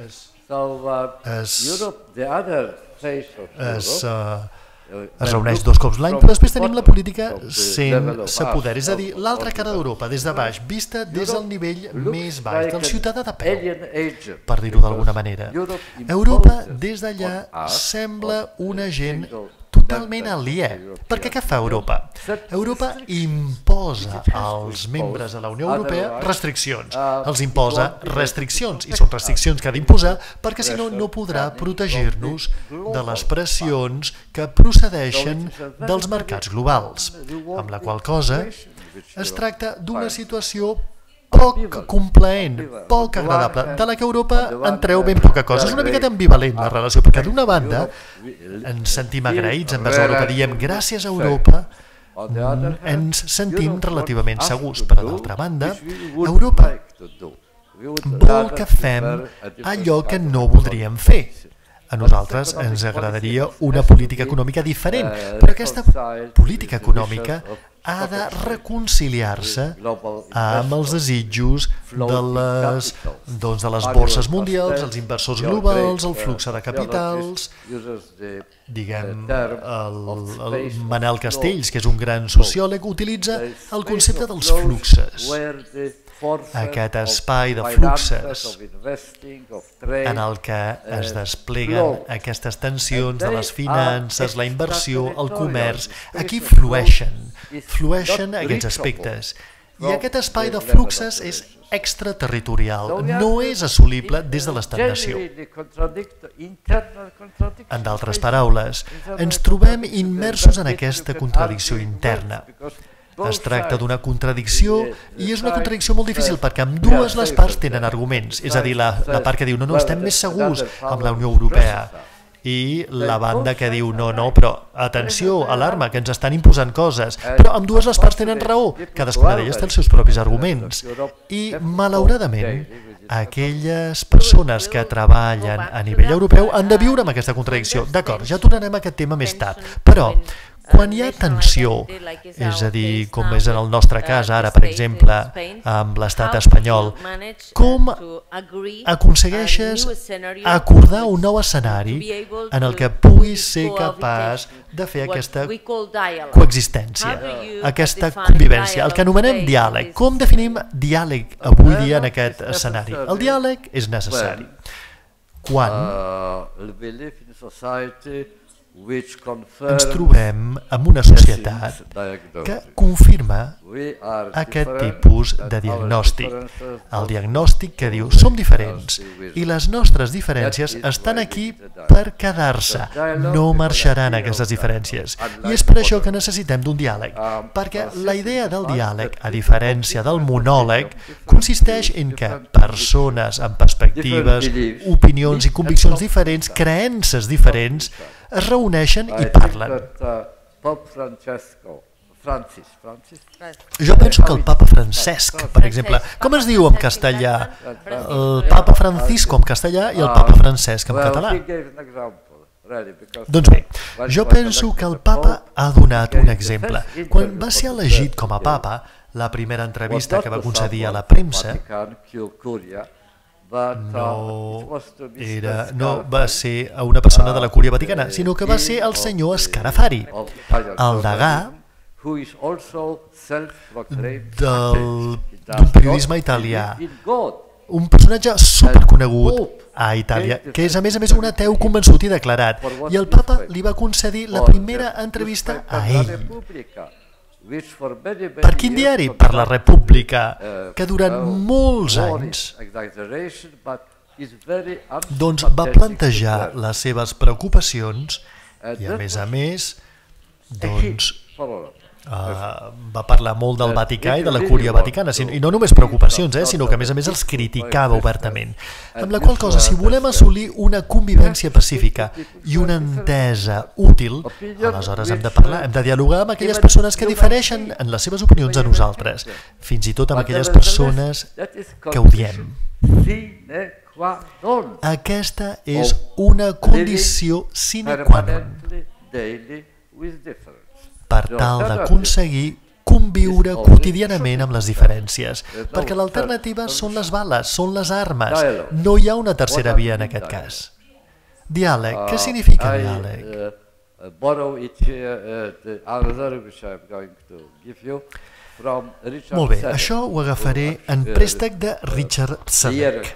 es reuneix 2 cops l'any, però després tenim la política sense poder, és a dir, l'altra cara d'Europa, des de baix, vista des del nivell més baix, del ciutadà de peu, per dir-ho d'alguna manera. Europa, des d'allà, sembla un agent totalment aliè. Perquè què fa Europa? Europa imposa als membres de la Unió Europea restriccions. Els imposa restriccions, i són restriccions que ha d'imposar perquè si no, no podrà protegir-nos de les pressions que procedeixen dels mercats globals. Amb la qual cosa es tracta d'una situació poc complaent, poc agradable, de la que Europa en treu ben poca cosa. És una miqueta ambivalent la relació, perquè d'una banda ens sentim agraïts envers Europa, diem gràcies a Europa ens sentim relativament segurs, però d'altra banda Europa vol que fem allò que no voldríem fer. A nosaltres ens agradaria una política econòmica diferent, però aquesta política econòmica ha de reconciliar-se amb els desitjos de les borses mundials, els inversors globals, el flux de capitals, diguem, el Manel Castells, que és un gran sociòleg, utilitza el concepte dels fluxes. Aquest espai de fluxes en el que es despleguen aquestes tensions de les finances, la inversió, el comerç. Aquí flueixen aquests aspectes. I aquest espai de fluxes és extraterritorial, no és assolible des de l'estat-nació. En d'altres paraules, ens trobem immersos en aquesta contradicció interna. Es tracta d'una contradicció i és una contradicció molt difícil perquè ambdues les parts tenen arguments. És a dir, la part que diu no, estem més segurs amb la Unió Europea i la banda que diu no, però atenció, alarma, que ens estan imposant coses. Però ambdues les parts tenen raó, cadascuna d'elles té els seus propis arguments. I, malauradament, aquelles persones que treballen a nivell europeu han de viure amb aquesta contradicció. D'acord, ja tornarem a aquest tema més tard, però quan hi ha tensió, és a dir, com és en el nostre cas ara, per exemple, amb l'estat espanyol, com aconsegueixes acordar un nou escenari en el que puguis ser capaç de fer aquesta coexistència, aquesta convivència, el que anomenem diàleg. Com definim diàleg avui dia en aquest escenari? El diàleg és necessari. Quan ens trobem en una societat que confirma aquest tipus de diagnòstic. El diagnòstic que diu som diferents i les nostres diferències estan aquí per quedar-se, no marxaran aquestes diferències. I és per això que necessitem d'un diàleg, perquè la idea del diàleg, a diferència del monòleg, consisteix en que persones amb perspectives, opinions i conviccions diferents, creences diferents, es reuneixen i parlen. Jo penso que el papa Francesc, per exemple, com es diu en castellà? El papa Francisco en castellà i el papa Francesc en català. Doncs bé, jo penso que el papa ha donat un exemple. Quan va ser elegit com a papa, la primera entrevista que va concedir a la premsa no va ser a una persona de la Cúria Vaticana, sinó que va ser el senyor Scarafari, el degà d'un periodisme italià, un personatge superconegut a Itàlia, que és a més un ateu convençut i declarat, i el papa li va concedir la primera entrevista a ell. Per quin diari? Per la República, que durant molts anys doncs va plantejar les seves preocupacions i a més doncs va parlar molt del Vaticà i de la Cúria Vaticana, i no només preocupacions, sinó que a més els criticava obertament. Amb la qual cosa, si volem assolir una convivència pacífica i una entesa útil, aleshores hem de parlar, hem de dialogar amb aquelles persones que difereixen en les seves opinions de nosaltres, fins i tot amb aquelles persones que odiem. Aquesta és una condició sine qua non per tal d'aconseguir conviure quotidianament amb les diferències, perquè l'alternativa són les bales, són les armes, no hi ha una tercera via en aquest cas. Diàleg, què significa diàleg? Molt bé, això ho agafaré en préstec de Richard Sadek,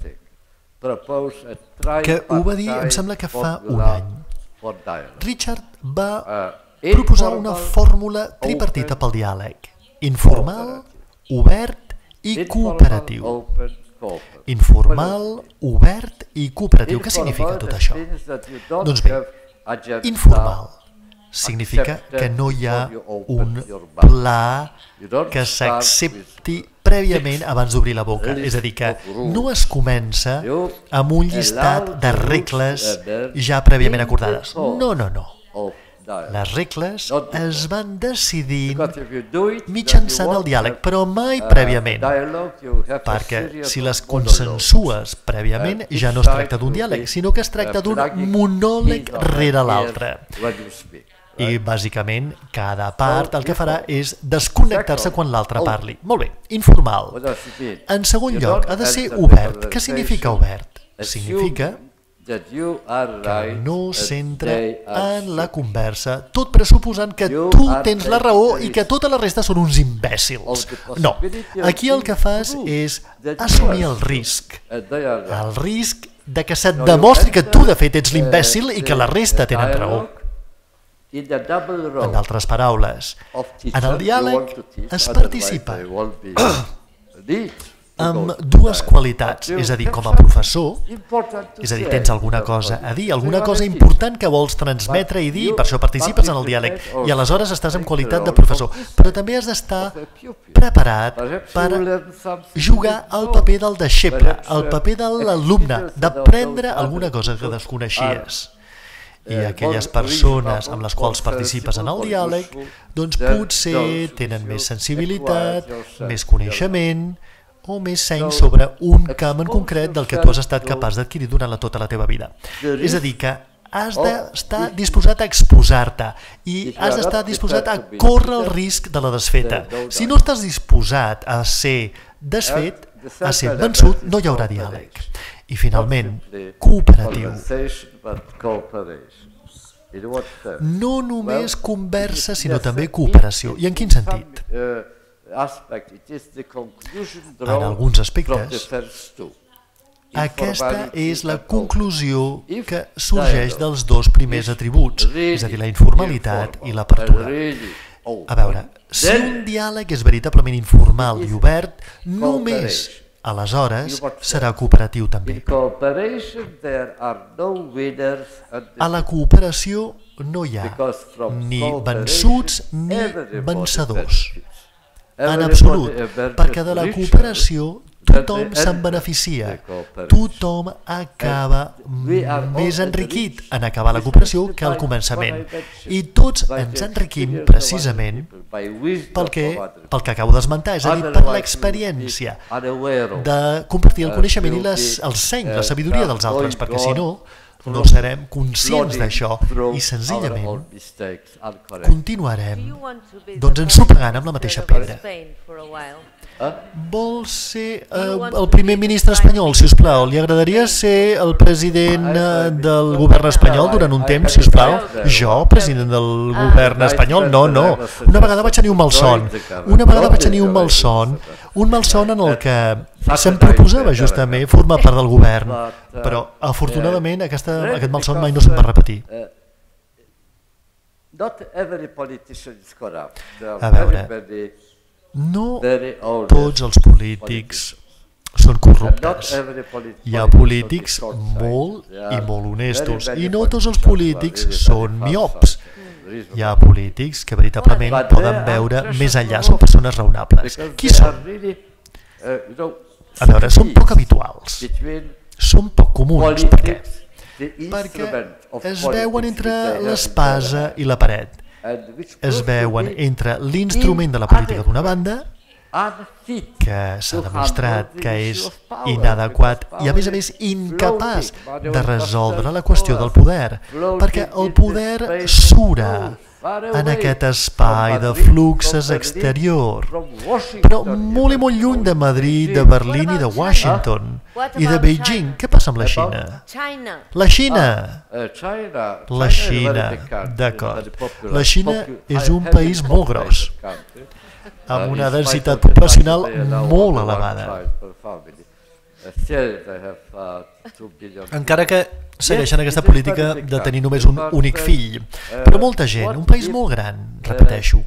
que ho va dir, em sembla que fa un any. Richard va proposar una fórmula tripartita pel diàleg, informal, obert i cooperatiu. Informal, obert i cooperatiu. Què significa tot això? Doncs bé, informal significa que no hi ha un pla que s'accepti prèviament abans d'obrir la boca. És a dir, que no es comença amb un llistat de regles ja prèviament acordades. No. Les regles es van decidir mitjançant el diàleg, però mai prèviament, perquè si les consensues prèviament ja no es tracta d'un diàleg, sinó que es tracta d'un monòleg rere l'altre. I bàsicament cada part el que farà és desconnectar-se quan l'altre parli. Molt bé, informal. En segon lloc, ha de ser obert. Què significa obert? Significa que no s'entra en la conversa, tot pressuposant que tu tens la raó i que tota la resta són uns imbècils. No, aquí el que fas és assumir el risc de que se't demostri que tu de fet ets l'imbècil i que la resta tenen raó. En d'altres paraules, en el diàleg es participa amb dues qualitats, és a dir, com a professor, és a dir, tens alguna cosa a dir, alguna cosa important que vols transmetre i dir, per això participes en el diàleg, i aleshores estàs en qualitat de professor, però també has d'estar preparat per jugar el paper del deixeble, el paper de l'alumne, d'aprendre alguna cosa que desconeixies. I aquelles persones amb les quals participes en el diàleg, doncs potser tenen més sensibilitat, més coneixement, o més seny sobre un camp en concret del que tu has estat capaç d'adquirir durant tota la teva vida. És a dir, que has d'estar disposat a exposar-te i has d'estar disposat a córrer el risc de la desfeta. Si no estàs disposat a ser desfet, a ser vençut, no hi haurà diàleg. I finalment, cooperatiu. No només conversa, sinó també cooperació. I en quin sentit? En alguns aspectes, aquesta és la conclusió que sorgeix dels dos primers atributs, és a dir, la informalitat i l'apertura. A veure, si un diàleg és veritablement informal i obert, només aleshores serà cooperatiu també. A la cooperació no hi ha ni vençuts ni vencedors. En absolut, perquè de la cooperació tothom se'n beneficia, tothom acaba més enriquit en acabar la cooperació que al començament. I tots ens enriquim precisament pel que acabo d'esmentar, és a dir, per l'experiència de compartir el coneixement i el seny, la sabidoria dels altres, perquè si no, no serem conscients d'això i senzillament continuarem ensopegant amb la mateixa pedra. Vol ser el primer ministre espanyol, si us plau? Li agradaria ser el president del govern espanyol durant un temps, si us plau? Jo, president del govern espanyol? No, no. Una vegada vaig tenir un malson. Un malson en el que se'm proposava justament formar part del govern, però afortunadament aquest malson mai no se'm va repetir. A veure, no tots els polítics són corruptes. Hi ha polítics molt i molt honestos i no tots els polítics són miops. Hi ha polítics que veritablement poden veure més enllà, són persones raonables. Qui són? A veure, són poc habituals, són poc comuns. Per què? Perquè es veuen entre l'espasa i la paret. Es veuen entre l'instrument de la política d'una banda, que s'ha demostrat que és inadequat i a més incapaç de resoldre la qüestió del poder, perquè el poder sura en aquest espai de fluxes exterior, però molt i molt lluny de Madrid, de Berlín i de Washington i de Beijing. Què passa amb la Xina? La Xina! La Xina, d'acord. La Xina és un país molt gros, amb una densitat poblacional molt elevada. Encara que segueixen aquesta política de tenir només un únic fill. Però molta gent, un país molt gran, repeteixo.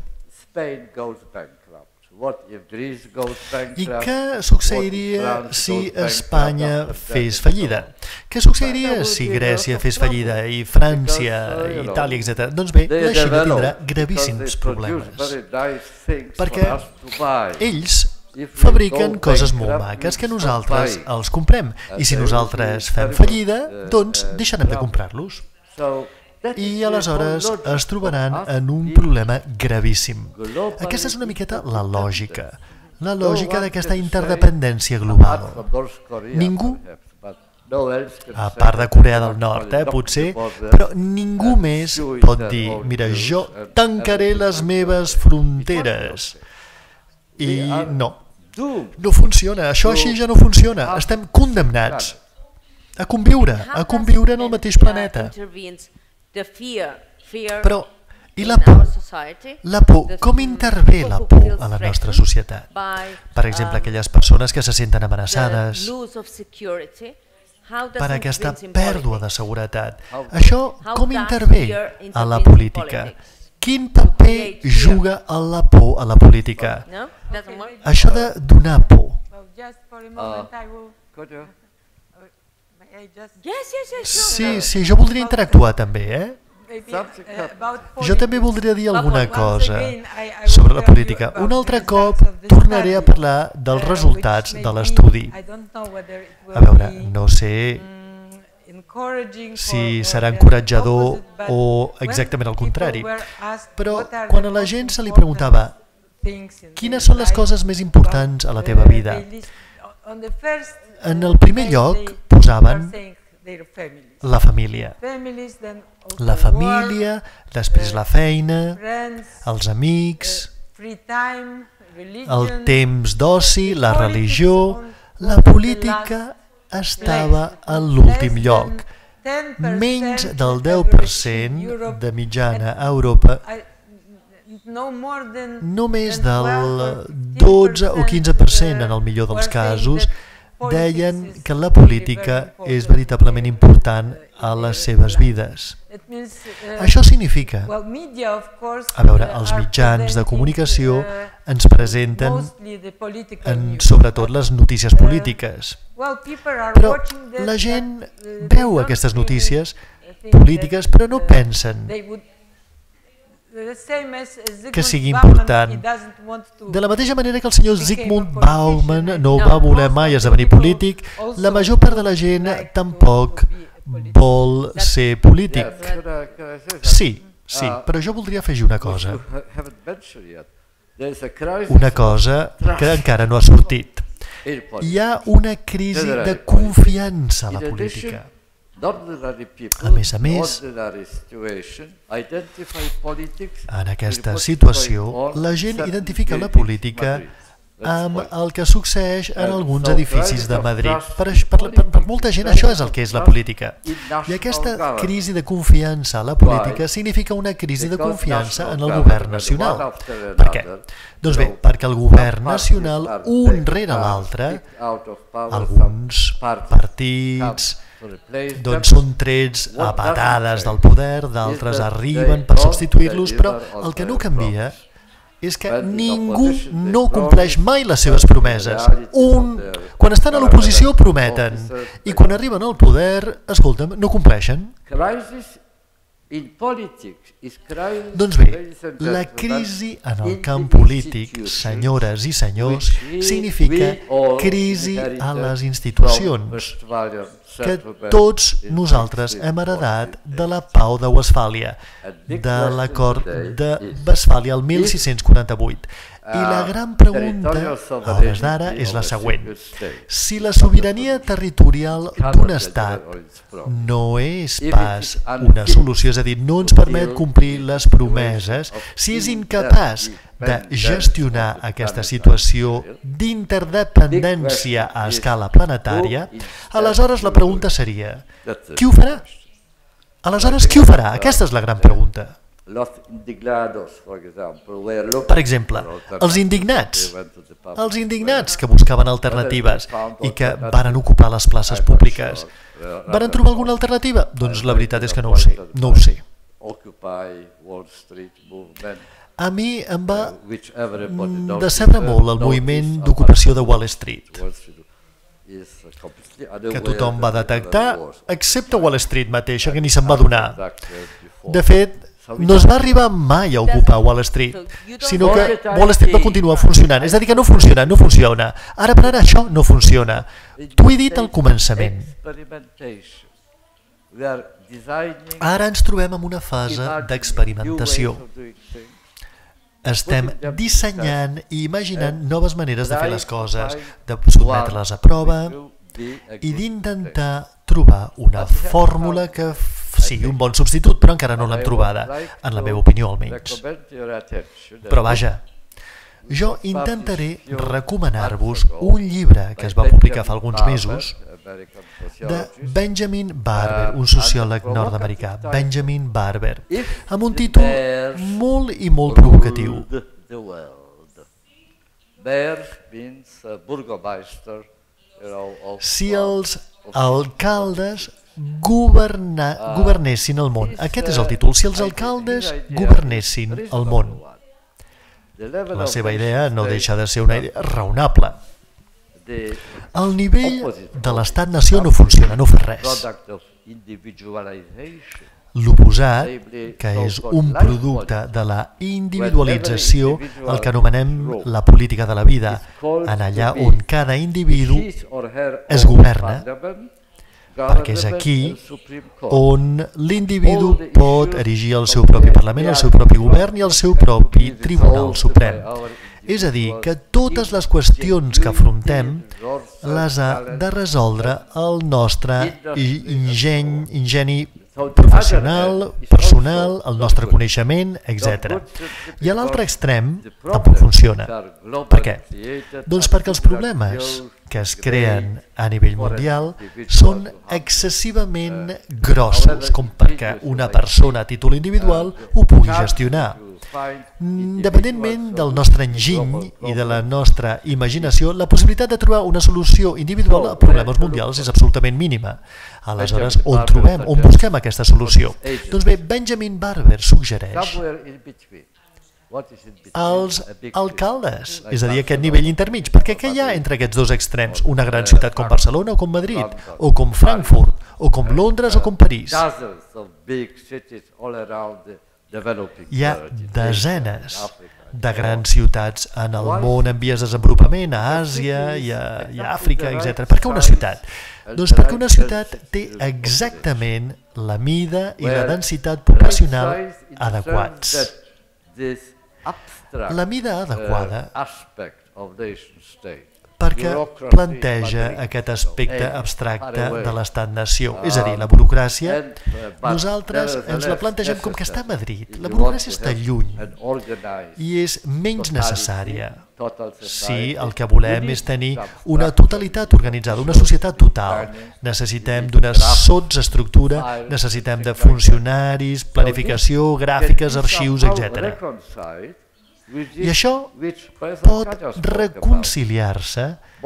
I què succeiria si Espanya fes fallida? Què succeiria si Grècia fes fallida i França, Itàlia, etc.? Doncs bé, la Xina tindrà gravíssims problemes. Perquè ells fabriquen coses molt maques que nosaltres els comprem. I si nosaltres fem fallida, doncs deixarem de comprar-los. I aleshores es trobaran en un problema gravíssim. Aquesta és una miqueta la lògica d'aquesta interdependència global. Ningú, a part de Corea del Nord, potser, però ningú més pot dir, mira, jo tancaré les meves fronteres. I no funciona, això així ja no funciona, estem condemnats. a conviure en el mateix planeta. Però, i la por? La por, com intervé la por a la nostra societat? Per exemple, aquelles persones que se senten amenaçades per aquesta pèrdua de seguretat. Això com intervé a la política? Quin paper juga la por a la política? Això de donar por. Sí, jo voldria interactuar també, Jo també voldria dir alguna cosa sobre la política. Un altre cop tornaré a parlar dels resultats de l'estudi. A veure, no sé si serà encoratjador o exactament el contrari, però quan a la gent se li preguntava quines són les coses més importants a la teva vida, en el primer lloc posaven la família. La família, després la feina, els amics, el temps d'oci, la religió, la política estava a l'últim lloc. Menys del 10% de mitjana a Europa, només del 12 o 15% en el millor dels casos, deien que la política és veritablement important a les seves vides. Això significa, a veure, els mitjans de comunicació ens presenten sobretot les notícies polítiques, però la gent veu aquestes notícies polítiques però no pensen que sigui important. De la mateixa manera que el senyor Zygmunt Bauman no va voler mai esdevenir polític, la major part de la gent tampoc vol ser polític. Sí, però jo voldria afegir una cosa. Una cosa que encara no ha sortit. Hi ha una crisi de confiança a la política. A més, en aquesta situació, la gent identifica la política amb el que succeeix en alguns edificis de Madrid. Per molta gent això és el que és la política. I aquesta crisi de confiança a la política significa una crisi de confiança en el govern nacional. Per què? Doncs bé, perquè el govern nacional, un rere l'altre, alguns partits doncs són trets a patades del poder, d'altres arriben per substituir-los, però el que no canvia és que ningú no compleix mai les seves promeses. Quan estan a l'oposició prometen i quan arriben al poder, escolta'm, no compleixen. Doncs bé, la crisi en el camp polític, senyores i senyors, significa crisi a les institucions que tots nosaltres hem heredat de la Pau de Westfàlia, de l'acord de Westfàlia el 1648. I la gran pregunta, a hores d'ara, és la següent. Si la sobirania territorial d'un estat no és pas una solució, és a dir, no ens permet complir les promeses, si és incapaç de gestionar aquesta situació d'interdependència a escala planetària, aleshores la pregunta seria, qui ho farà? Aleshores, qui ho farà? Aquesta és la gran pregunta. Per exemple, els indignats que buscaven alternatives i que varen ocupar les places públiques, varen trobar alguna alternativa? Doncs la veritat és que no ho sé. A mi em va decebre molt el moviment d'ocupació de Wall Street, que tothom va detectar, excepte Wall Street mateixa, que ni se'n va donar. De fet, no es va arribar mai a ocupar Wall Street, sinó que Wall Street va continuar funcionant. És a dir, que no funciona. Ara per ara això no funciona. T'ho he dit al començament. Ara ens trobem en una fase d'experimentació. Estem dissenyant i imaginant noves maneres de fer les coses, de sotmetre-les a prova i d'intentar trobar una fórmula que sigui un bon substitut, però encara no l'hem trobada, en la meva opinió almenys. Però vaja, jo intentaré recomanar-vos un llibre que es va publicar fa alguns mesos, de Benjamin Barber, un sociòleg nord-americà, Benjamin Barber, amb un títol molt i molt provocatiu. Si els alcaldes governessin el món. Aquest és el títol, si els alcaldes governessin el món. La seva idea no deixa de ser una idea raonable. El nivell de l'estat-nació no funciona, no fa res. L'oposat, que és un producte de la individualització, el que anomenem la política de la vida, en allà on cada individu es governa, perquè és aquí on l'individu pot erigir el seu propi Parlament, el seu propi govern i el seu propi Tribunal Suprem. És a dir, que totes les qüestions que afrontem les ha de resoldre el nostre ingeni professional, personal, el nostre coneixement, etc. I a l'altre extrem tampoc funciona. Per què? Doncs perquè els problemes que es creen a nivell mundial són excessivament grossos, com perquè una persona a títol individual ho pugui gestionar. Independentment del nostre enginy i de la nostra imaginació, la possibilitat de trobar una solució individual a problemes mundials és absolutament mínima. Aleshores, on trobem, on busquem aquesta solució? Doncs bé, Benjamin Barber suggereix els alcaldes, és a dir, aquest nivell intermig, perquè què hi ha entre aquests dos extrems? Una gran ciutat com Barcelona o com Madrid, o com Frankfurt, o com Londres o com París. Hi ha desenes de grans ciutats en el món en vies de desenvolupament, a Àsia i a Àfrica, etc. Per què una ciutat? Doncs perquè una ciutat té exactament la mida i la densitat poblacional adequats. La mida adequada perquè planteja aquest aspecte abstracte de l'estat-nació. És a dir, la burocràcia, nosaltres ens la plantegem com que està a Madrid. La burocràcia està lluny i és menys necessària. Si el que volem és tenir una totalitat organitzada, una societat total, necessitem d'una sotsestructura, necessitem de funcionaris, planificació, gràfiques, arxius, etc. I això pot reconciliar-se,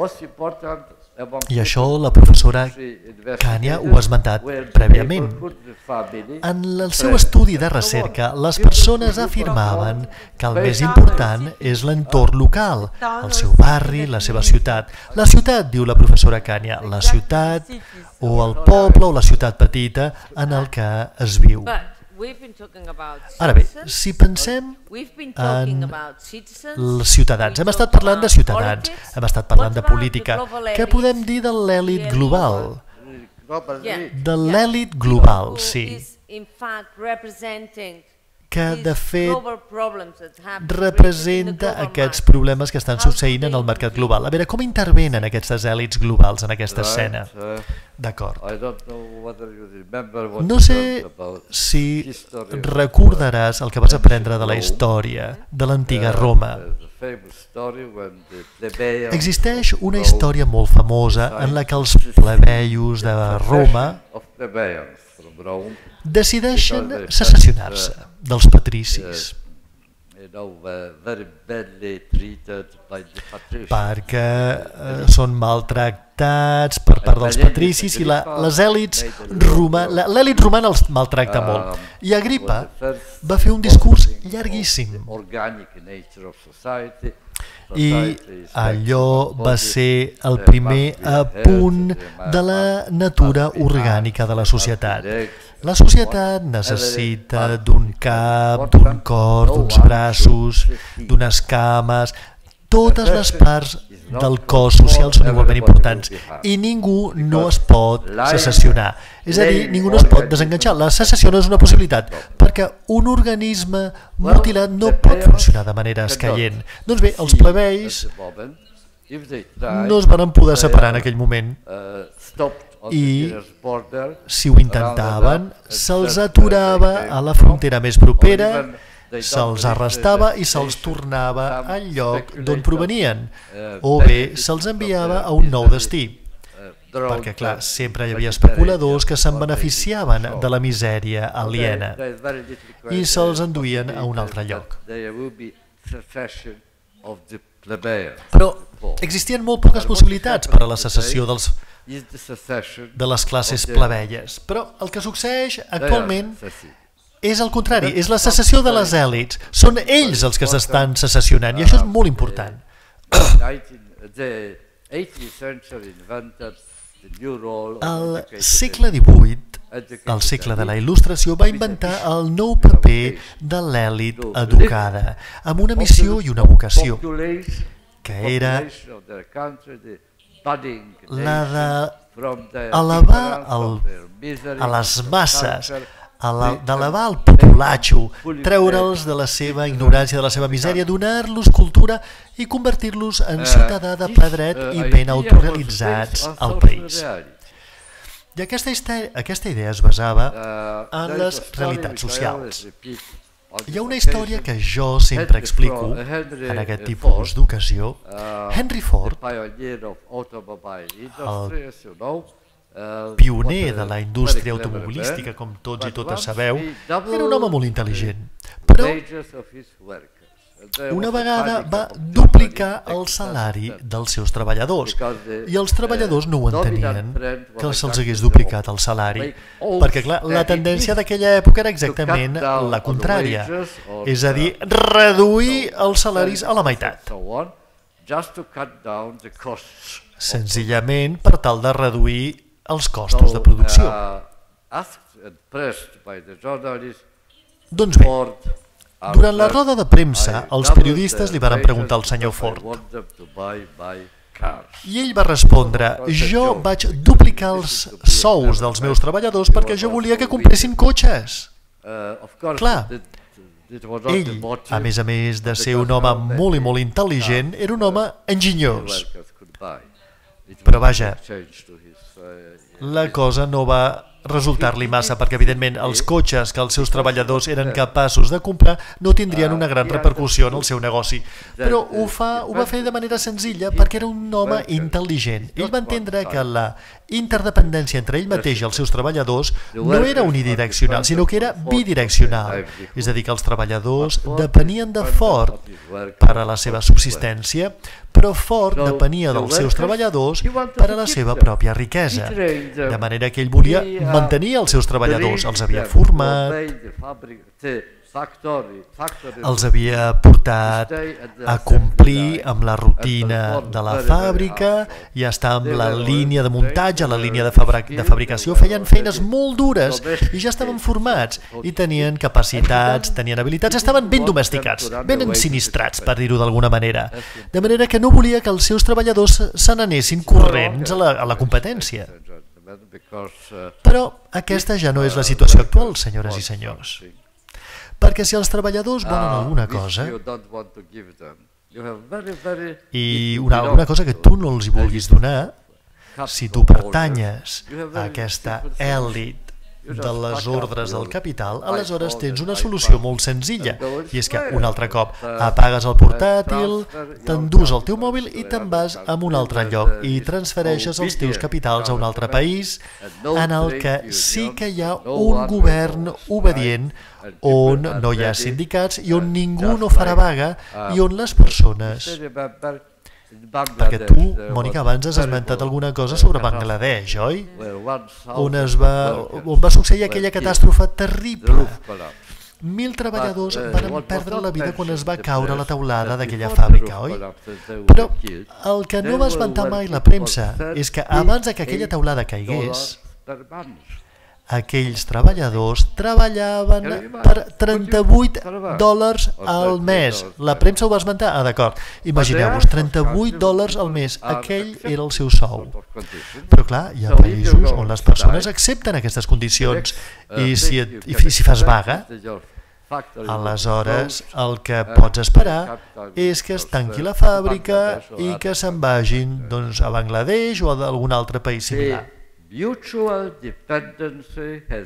i això la professora Kania ho ha esmentat prèviament. En el seu estudi de recerca, les persones afirmaven que el més important és l'entorn local, el seu barri, la seva ciutat. La ciutat, diu la professora Kania, la ciutat o el poble o la ciutat petita en el que es viu. Ara bé, si pensem en els ciutadans, hem estat parlant de ciutadans, hem estat parlant de política, què podem dir de l'elit global? De l'elit global, sí, que de fet representa aquests problemes que estan succeint en el mercat global. A veure, com intervenen aquestes èlits globals en aquesta escena? D'acord. No sé si recordaràs el que vas aprendre de la història de l'antiga Roma. Existeix una història molt famosa en la que els plebeios de Roma decideixen secessionar-se dels patricis perquè són maltractats per part dels patricis i l'elit romana els maltracta molt. I Agripa va fer un discurs llarguíssim i allò va ser el primer apunt de la natura orgànica de la societat. La societat necessita d'un cap, d'un cor, d'uns braços, d'unes cames. Totes les parts del cos social són igualment importants i ningú no es pot secessionar. És a dir, ningú no es pot desenganxar. La secessió no és una possibilitat perquè un organisme mutilat no pot funcionar de manera escaient. Doncs bé, els plebeis no es van poder separar en aquell moment i si ho intentaven se'ls aturava a la frontera més propera, se'ls arrestava i se'ls tornava al lloc d'on provenien, o bé se'ls enviava a un nou destí. perquè, clar, sempre hi havia especuladors que se'n beneficiaven de la misèria aliena i se'ls enduien a un altre lloc. Però existien molt poques possibilitats per a la secessió de les classes plebeies. Però el que succeeix actualment és el contrari, és la secessió de les èlits. Són ells els que s'estan secessionant i això és molt important. Al segle XVIII, el segle de la Il·lustració, va inventar el nou paper de l'èlit educada, amb una missió i una vocació, que era la d'elevar a les masses, d'elevar el populatxo, treure'ls de la seva ignorància, de la seva misèria, donar-los cultura i convertir-los en ciutadà de ple dret i ben autorrealitzats al país. I aquesta idea es basava en les realitats socials. Hi ha una història que jo sempre explico en aquest tipus d'ocasió. Henry Ford, el pioner de la indústria automobilística, com tots i totes sabeu, era un home molt intel·ligent, però una vegada va duplicar el salari dels seus treballadors i els treballadors no ho entenien, que se'ls hagués duplicat el salari, perquè clar, la tendència d'aquella època era exactament la contrària, és a dir, reduir els salaris a la meitat, senzillament per tal de reduir els costos de producció. Doncs bé, durant la roda de premsa, els periodistes li van preguntar al senyor Ford i ell va respondre: jo vaig duplicar els sous dels meus treballadors perquè jo volia que compressin cotxes. Clar, ell, a més de ser un home molt i molt intel·ligent, era un home enginyós. Però vaja, la cosa no va resultar-li massa, perquè evidentment els cotxes que els seus treballadors eren capaços de comprar no tindrien una gran repercussió en el seu negoci, però ho va fer de manera senzilla perquè era un home intel·ligent. Ell va entendre que la interdependència entre ell mateix i els seus treballadors no era unidireccional, sinó que era bidireccional, és a dir, que els treballadors depenien de Ford per a la seva subsistència, però Ford depenia dels seus treballadors per a la seva pròpia riquesa, de manera que ell volia mantenir els seus treballadors, els havia format, els havia portat a complir amb la rutina de la fàbrica i estar amb la línia de muntatge, la línia de fabricació, feien feines molt dures i ja estaven formats i tenien capacitats, tenien habilitats, estaven ben domesticats, ben ensinistrats, per dir-ho d'alguna manera, de manera que no volia que els seus treballadors se n'anessin corrents a la competència. Però aquesta ja no és la situació actual, senyores i senyors. Perquè si els treballadors volen alguna cosa i alguna cosa que tu no els hi vulguis donar, si tu pertanyes a aquesta èlit de les ordres del capital, aleshores tens una solució molt senzilla, i és que un altre cop apagues el portàtil, t'endús el teu mòbil i te'n vas a un altre lloc i transfereixes els teus capitals a un altre país en el que sí que hi ha un govern obedient, on no hi ha sindicats i on ningú no farà vaga i on les persones... Perquè tu, Mònica, abans has esmentat alguna cosa sobre Bangladesh, oi? On va succeir aquella catàstrofe terrible. 1.000 treballadors van perdre la vida quan es va caure la teulada d'aquella fàbrica, oi? Però el que no va esmentar mai la premsa és que abans que aquella teulada caigués, aquells treballadors treballaven per $38 al mes. La premsa ho va esmentar? Ah, d'acord. Imagineu-vos, $38 al mes. Aquell era el seu sou. Però clar, hi ha països on les persones accepten aquestes condicions i si fas vaga, aleshores el que pots esperar és que es tanqui la fàbrica i que se'n vagin a Bangladesh o a algun altre país similar.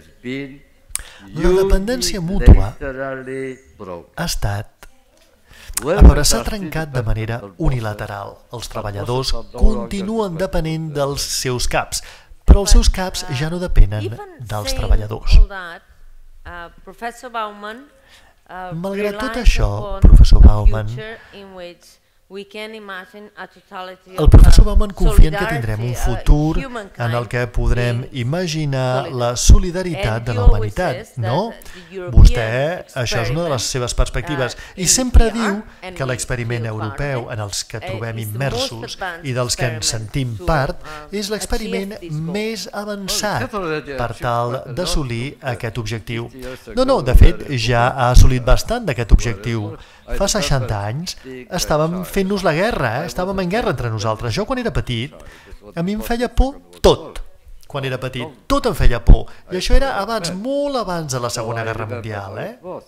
La dependència mútua ha estat A veure, s'ha trencat de manera unilateral. Els treballadors continuen depenent dels seus caps, però els seus caps ja no depenen dels treballadors. Malgrat tot això, professor Bauman, el professor Bauman confia que tindrem un futur en el que podrem imaginar la solidaritat de la humanitat, no? Vostè, això és una de les seves perspectives, i sempre diu que l'experiment europeu en els que trobem immersos i dels que ens sentim part és l'experiment més avançat per tal d'assolir aquest objectiu. No, de fet, ja ha assolit bastant d'aquest objectiu. Fa 60 anys estàvem fent-nos la guerra, estàvem en guerra entre nosaltres. Jo quan era petit, a mi em feia por tot. Quan era petit, tot em feia por. I això era abans, molt abans de la Segona Guerra Mundial.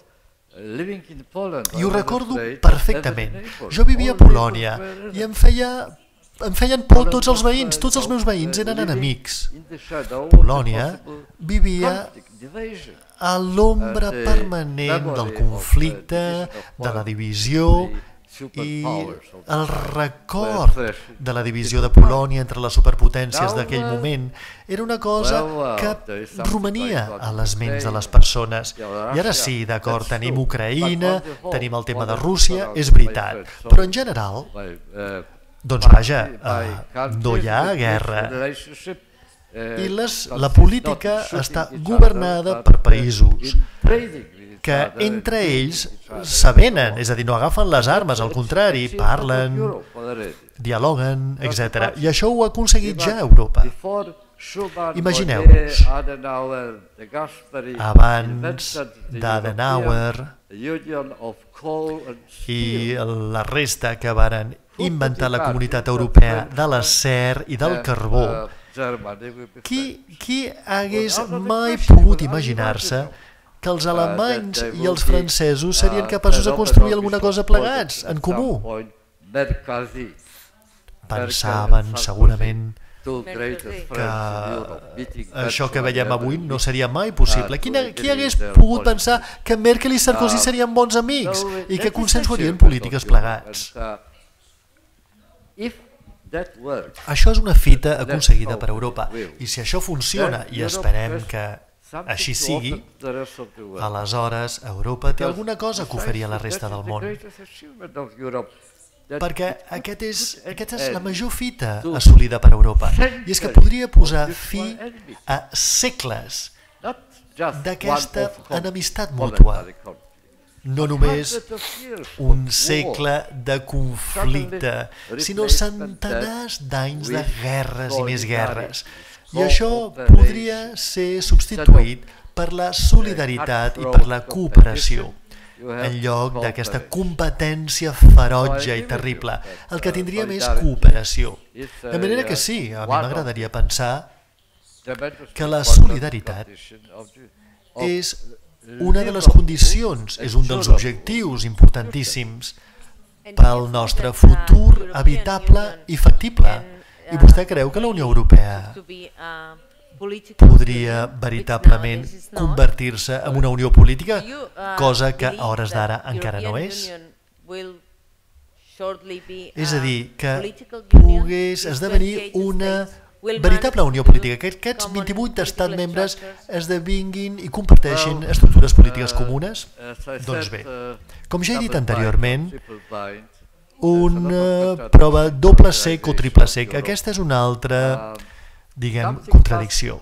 I ho recordo perfectament. Jo vivia a Polònia i em feien por tots els veïns, tots els meus veïns eren enemics. Polònia vivia a l'ombra permanent del conflicte, de la divisió, i el record de la divisió de Polònia entre les superpotències d'aquell moment era una cosa que romania a les ments de les persones. I ara sí, d'acord, tenim Ucraïna, tenim el tema de Rússia, és veritat, però en general, doncs vaja, no hi ha guerra. I la política està governada per països que entre ells s'avenen, és a dir, no agafen les armes, al contrari, parlen, dialoguen, etc. I això ho ha aconseguit ja Europa. Imagineu-vos, abans d'Adenauer i la resta que varen inventar la Comunitat Europea de l'acer i del carbó, qui hagués mai pogut imaginar-se que els alemanys i els francesos serien capaços de construir alguna cosa plegats, en comú? Pensaven segurament que això que veiem avui no seria mai possible. Qui hagués pogut pensar que Merkel i Sarkozy serien bons amics i que consensuarien polítiques plegats? Això és una fita aconseguida per Europa, i si això funciona, i esperem que així sigui, aleshores Europa té alguna cosa que oferir a la resta del món. Perquè aquesta és la major fita assolida per Europa, i és que podria posar fi a segles d'aquesta enemistat mútua. No només un segle de conflicte, sinó centenars d'anys de guerres i més guerres. I això podria ser substituït per la solidaritat i per la cooperació, en lloc d'aquesta competència ferotge i terrible. El que tindríem és cooperació. De manera que sí, a mi m'agradaria pensar que la solidaritat és una de les condicions, és un dels objectius importantíssims pel nostre futur habitable i factible. I vostè creu que la Unió Europea podria veritablement convertir-se en una unió política, cosa que a hores d'ara encara no és? És a dir, que pogués esdevenir una veritable unió política, que aquests 28 estats membres esdevinguin i comparteixin estructures polítiques comunes? Doncs bé, com ja he dit anteriorment, una prova doble cec o triple cec, aquesta és una altra, diguem, contradicció.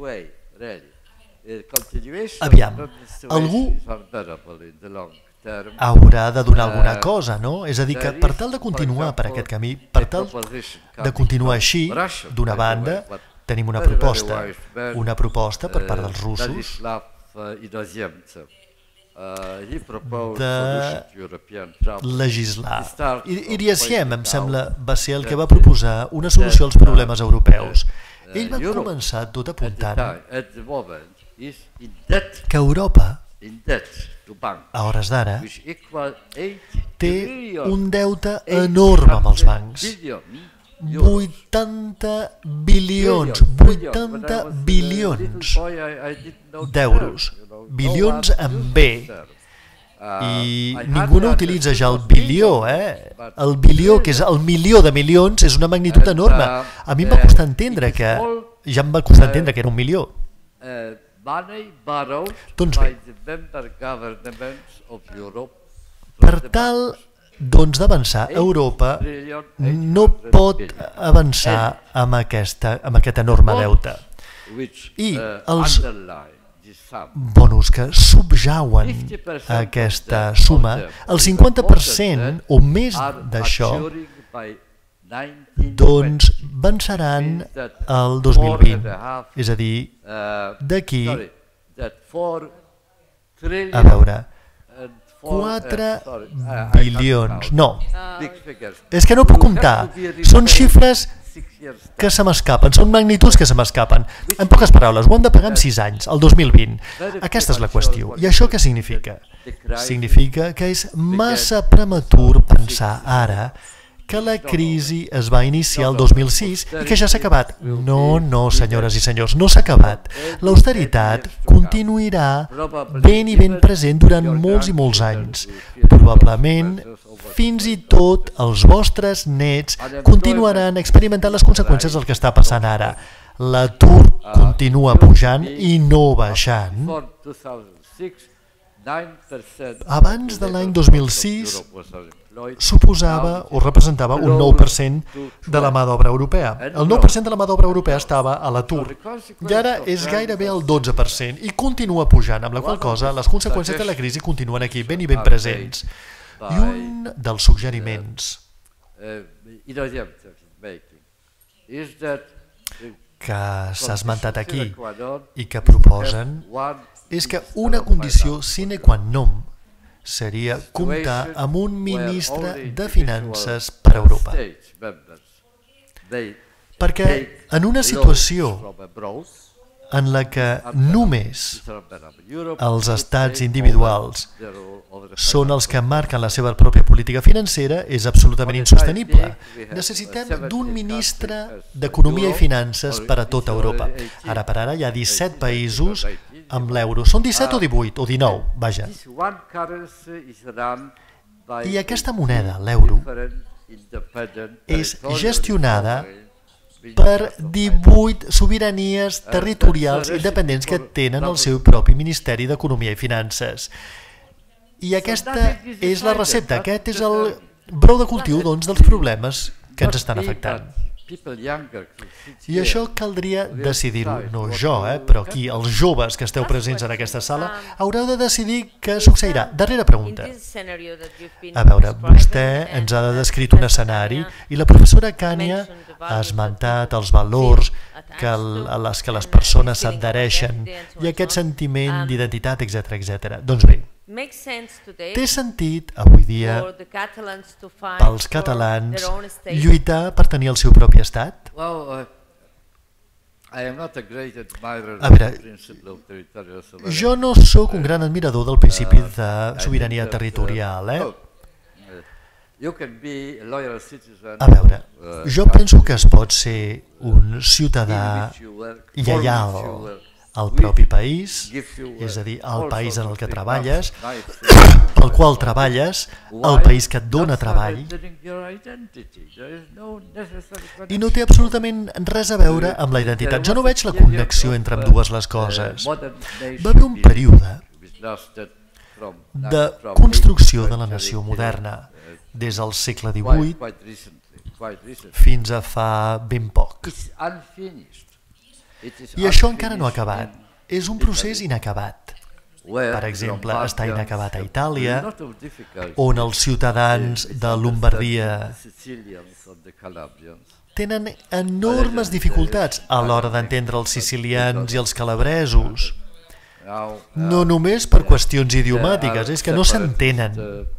Aviam, algú haurà de donar alguna cosa, no? És a dir, que per tal de continuar per aquest camí, per tal de continuar així, d'una banda, tenim una proposta per part dels russos de legislar. Iryasiev, em sembla, va ser el que va proposar una solució als problemes europeus. Ell va començar tot apuntant que Europa, a hores d'ara, té un deute enorme amb els bancs. 80 bilions d'euros. Bilions amb B. I ningú no utilitza ja el bilió, El bilió, que és el milió de milions, és una magnitud enorme. A mi em va costar entendre que... Ja em va costar entendre que era un milió. Doncs bé, per tal d'avançar, Europa no pot avançar amb aquest enorme deute. I els bonus que subjauen aquesta suma, el 50% o més d'això, doncs venceran el 2020, és a dir, d'aquí, a veure, 4 bilions, no, és que no puc comptar, són xifres que se m'escapen, són magnituds que se m'escapen. En poques paraules, ho hem de pagar en 6 anys, el 2020. Aquesta és la qüestió. I això què significa? Significa que és massa prematur pensar ara que la crisi es va iniciar el 2006 i que ja s'ha acabat. No, senyores i senyors, no s'ha acabat. L'austeritat continuarà ben i ben present durant molts i molts anys. Probablement, fins i tot els vostres nets continuaran experimentant les conseqüències del que està passant ara. L'atur continua pujant i no baixant. Abans de l'any 2006 suposava o representava un 9% de la mà d'obra europea. El 9% de la mà d'obra europea estava a l'atur i ara és gairebé el 12% i continua pujant, amb la qual cosa les conseqüències de la crisi continuen aquí ben i ben presents. I un dels suggeriments que s'ha esmentat aquí i que proposen és que una condició sine qua non seria comptar amb un ministre de Finances per a Europa. Perquè en una situació en la que només els estats individuals són els que marquen la seva pròpia política financera és absolutament insostenible. Necessitem d'un ministre d'Economia i Finances per a tota Europa. Ara per ara hi ha 17 països amb l'euro. Són 17 o 18 o 19, vaja. I aquesta moneda, l'euro, és gestionada per 18 sobiranies territorials independents que tenen el seu propi Ministeri d'Economia i Finances. I aquesta és la recepta, aquest és el brou de cultiu dels problemes que ens estan afectant. I això caldria decidir-ho, no jo, però aquí, els joves que esteu presents en aquesta sala, haureu de decidir què succeirà. Darrera pregunta. A veure, vostè ens ha descrit un escenari i la professora Kania ha esmentat els valors a les que les persones s'adhereixen i aquest sentiment d'identitat, etc. Doncs bé, té sentit avui dia pels catalans lluitar per tenir el seu propi estat? A veure, jo no sóc un gran admirador del principi de sobirania territorial, A veure, jo penso que es pot ser un ciutadà lleial al propi país, és a dir, al país en el que treballes, pel qual treballes, el país que et dona treball, i no té absolutament res a veure amb la identitat. Jo no veig la connexió entre ambdues les coses. Va haver un període de construcció de la nació moderna, des del segle XVIII fins a fa ben poc. I això encara no ha acabat. És un procés inacabat. Per exemple, està inacabat a Itàlia, on els ciutadans de Lombardia tenen enormes dificultats a l'hora d'entendre els sicilians i els calabresos. No només per qüestions idiomàtiques, és que no s'entenen.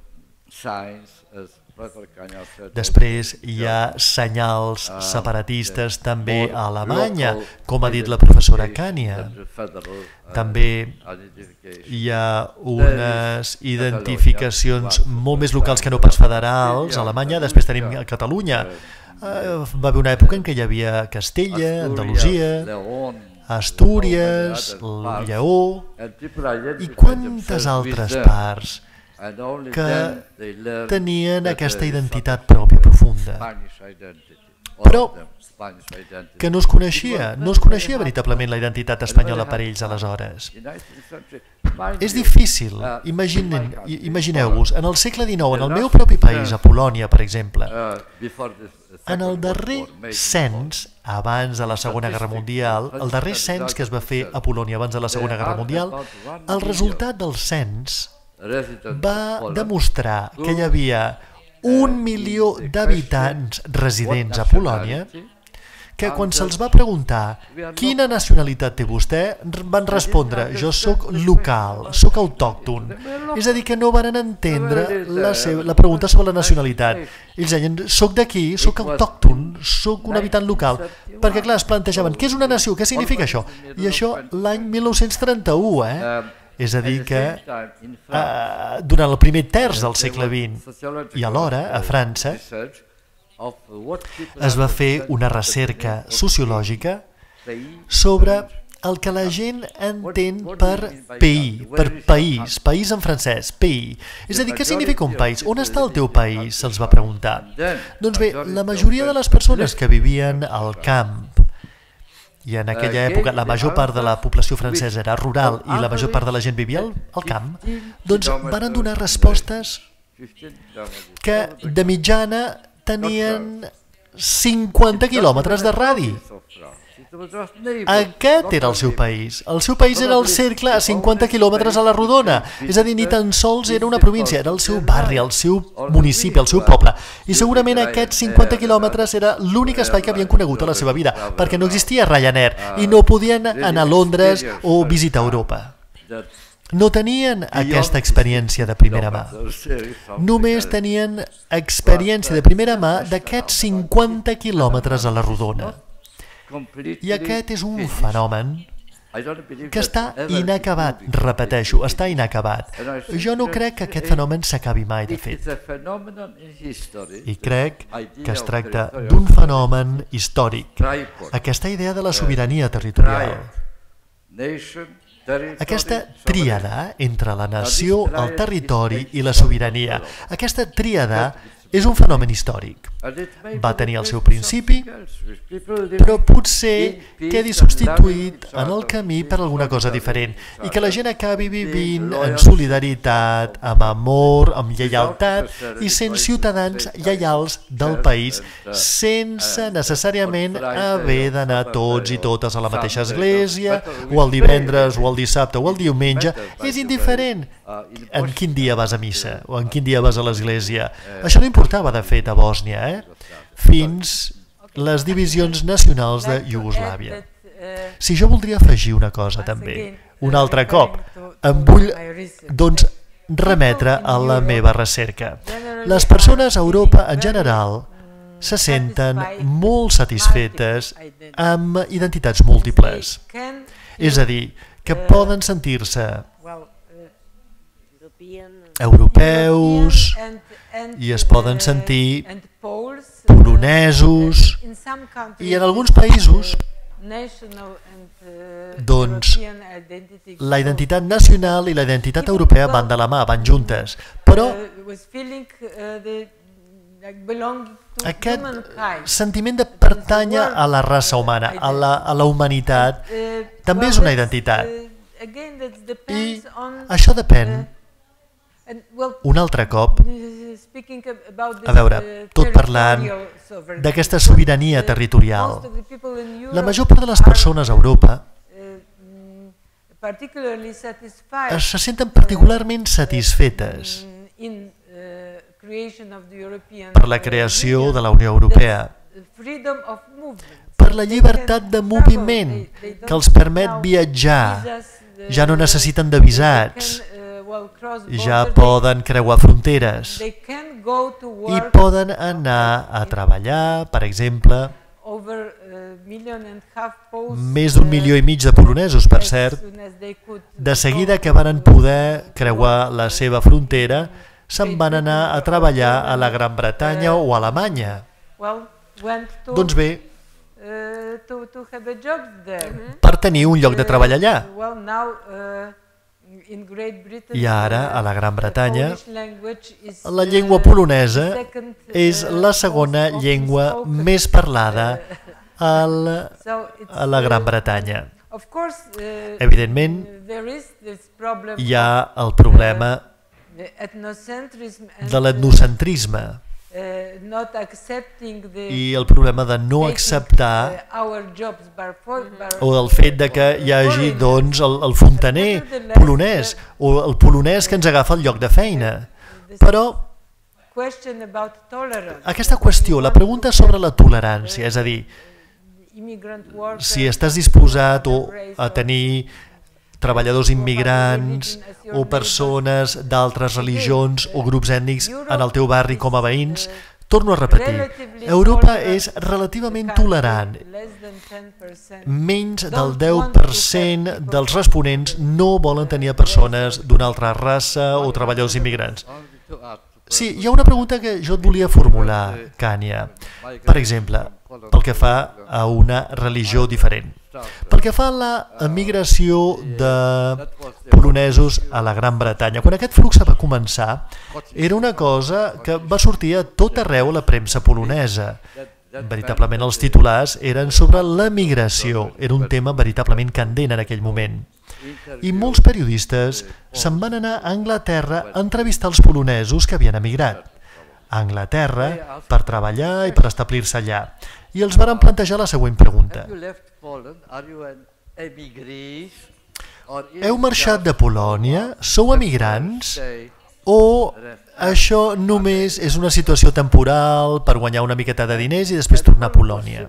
Després hi ha senyals separatistes també a Alemanya, com ha dit la professora Kania. També hi ha unes identificacions molt més locals que no pas federals a Alemanya. Després tenim a Catalunya. Va haver una època en què hi havia Castella, Andalusia, Astúries, Lleó i quantes altres parts que tenien aquesta identitat pròpia profunda, però que no es coneixia veritablement la identitat espanyola per ells aleshores. És difícil, imagineu-vos, en el segle XIX, en el meu propi país, a Polònia, per exemple, en el darrer cens, abans de la Segona Guerra Mundial, el darrer cens que es va fer a Polònia abans de la Segona Guerra Mundial, el resultat del cens va demostrar que hi havia 1 milió d'habitants residents a Polònia, que quan se'ls va preguntar quina nacionalitat té vostè, van respondre: jo sóc local, sóc autòcton. És a dir, que no van entendre la pregunta sobre la nacionalitat. Ells deien: soc d'aquí, sóc autòcton, sóc un habitant local. Perquè clar, es plantejaven: què és una nació? Què significa això? I això l'any 1931, És a dir que durant el primer terç del segle XX i alhora a França es va fer una recerca sociològica sobre el que la gent entén per pays, per país en francès, pays. És a dir, què significa un país? On està el teu país? Se'ls va preguntar. Doncs bé, la majoria de les persones que vivien al camp, i en aquella època la major part de la població francesa era rural i la major part de la gent vivia al camp, doncs van donar respostes que de mitjana tenien 50 quilòmetres de radi. Aquest era el seu país. El seu país era el cercle a 50 quilòmetres a la rodona. És a dir, ni tan sols era una província, era el seu barri, el seu municipi, el seu poble. I segurament aquests 50 quilòmetres era l'únic espai que havien conegut a la seva vida, perquè no existia Ryanair i no podien anar a Londres o visitar Europa. No tenien aquesta experiència de primera mà. Només tenien experiència de primera mà d'aquests 50 quilòmetres a la rodona. I aquest és un fenomen que està inacabat, repeteixo, està inacabat. Jo no crec que aquest fenomen s'acabi mai, de fet. I crec que es tracta d'un fenomen històric. Aquesta idea de la sobirania territorial. Aquesta tríada entre la nació, el territori i la sobirania. Aquesta tríada és un fenomen històric. Va tenir el seu principi, però potser quedi substituït en el camí per alguna cosa diferent i que la gent acabi vivint en solidaritat, amb amor, amb lleialtat i sent ciutadans lleials del país sense necessàriament haver d'anar tots i totes a la mateixa església o el divendres o el dissabte o el diumenge. És indiferent en quin dia vas a missa o en quin dia vas a l'església. Això no importava, de fet, a Bòsnia, fins les divisions nacionals de Iugoslàvia. Si jo voldria afegir una cosa també, un altre cop, em vull doncs remetre a la meva recerca. Les persones a Europa en general se senten molt satisfetes amb identitats múltiples. És a dir, que poden sentir-se europeus i es poden sentir polonesos i en alguns països doncs la identitat nacional i la identitat europea van de la mà, van juntes, però aquest sentiment de pertànyer a la raça humana, a la humanitat, també és una identitat i això depèn un altre cop, a veure, tot parlant d'aquesta sobirania territorial. La major part de les persones a Europa se senten particularment satisfetes per la creació de la Unió Europea, per la llibertat de moviment que els permet viatjar, ja no necessiten de visats, ja poden creuar fronteres i poden anar a treballar, per exemple, més d'1,5 milió de polonesos, per cert, de seguida que van poder creuar la seva frontera, se'n van anar a treballar a la Gran Bretanya o a Alemanya. Doncs bé, per tenir un lloc de treball allà. I ara, a la Gran Bretanya, la llengua polonesa és la segona llengua més parlada a la Gran Bretanya. Evidentment, hi ha el problema de l'etnocentrisme i el problema de no acceptar o del fet de que hi hagi el fontaner polonès o el polonès que ens agafa el lloc de feina. Però aquesta qüestió, la pregunta sobre la tolerància, és a dir, si estàs disposat a tenir treballadors immigrants o persones d'altres religions o grups ètnics en el teu barri com a veïns, torno a repetir, Europa és relativament tolerant. Menys del 10% dels responents no volen tenir persones d'una altra raça o treballadors immigrants. Sí, hi ha una pregunta que jo et volia formular, Kania. Per exemple, pel que fa a una religió diferent. Pel que fa a la emigració de polonesos a la Gran Bretanya, quan aquest flux va començar, era una cosa que va sortir a tot arreu a la premsa polonesa. Veritablement els titulars eren sobre l'emigració, era un tema veritablement candent en aquell moment. I molts periodistes se'n van anar a Anglaterra a entrevistar els polonesos que havien emigrat a Anglaterra per treballar i per establir-se allà. I els van plantejar la següent pregunta. Heu marxat de Polònia? Sou emigrants? O això només és una situació temporal per guanyar una miqueta de diners i després tornar a Polònia?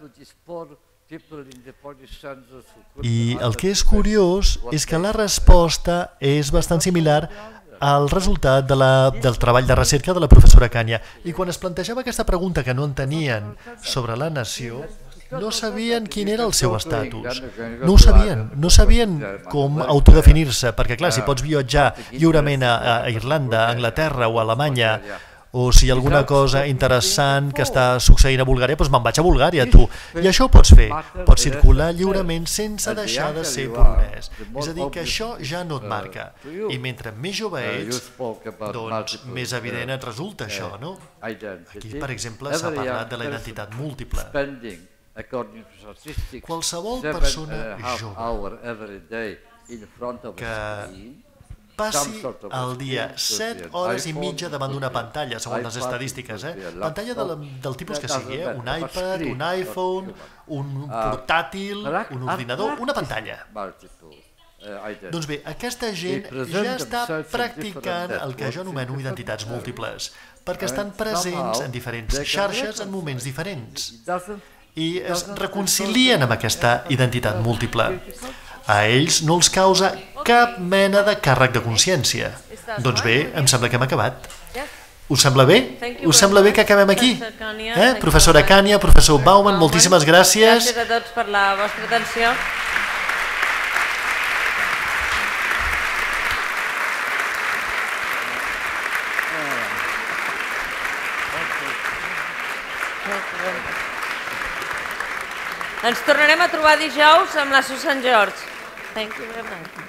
I el que és curiós és que la resposta és bastant similar al resultat del treball de recerca de la professora Kania. I quan es plantejava aquesta pregunta que no entenien sobre la nació, no sabien quin era el seu estatus. No ho sabien, no sabien com autodefinir-se, perquè clar, si pots viatjar lliurement a Irlanda, a Anglaterra o a Alemanya, o si hi ha alguna cosa interessant que està succeint a Bulgària, doncs me'n vaig a Bulgària, tu. I això ho pots fer, pots circular lliurement sense deixar de ser polonès. És a dir, que això ja no et marca. I mentre més jove ets, doncs més evident et resulta això, no? Aquí, per exemple, s'ha parlat de la identitat múltiple. Qualsevol persona jove que passi el dia 7 hores i mitja davant d'una pantalla, segons les estadístiques, pantalla del tipus que sigui, un iPad, un iPhone, un portàtil, un ordinador, una pantalla. Doncs bé, aquesta gent ja està practicant el que jo anomeno identitats múltiples, perquè estan presents en diferents xarxes en moments diferents i es reconcilien amb aquesta identitat múltiple. A ells no els causa cap mena de càrrec de consciència. Doncs bé, em sembla que hem acabat. Us sembla bé? Us sembla bé que acabem aquí? Professora Kania, professor Bauman, moltíssimes gràcies. Gràcies a tots per la vostra atenció. Ens tornarem a trobar dijous amb la Susan George. Thank you very much.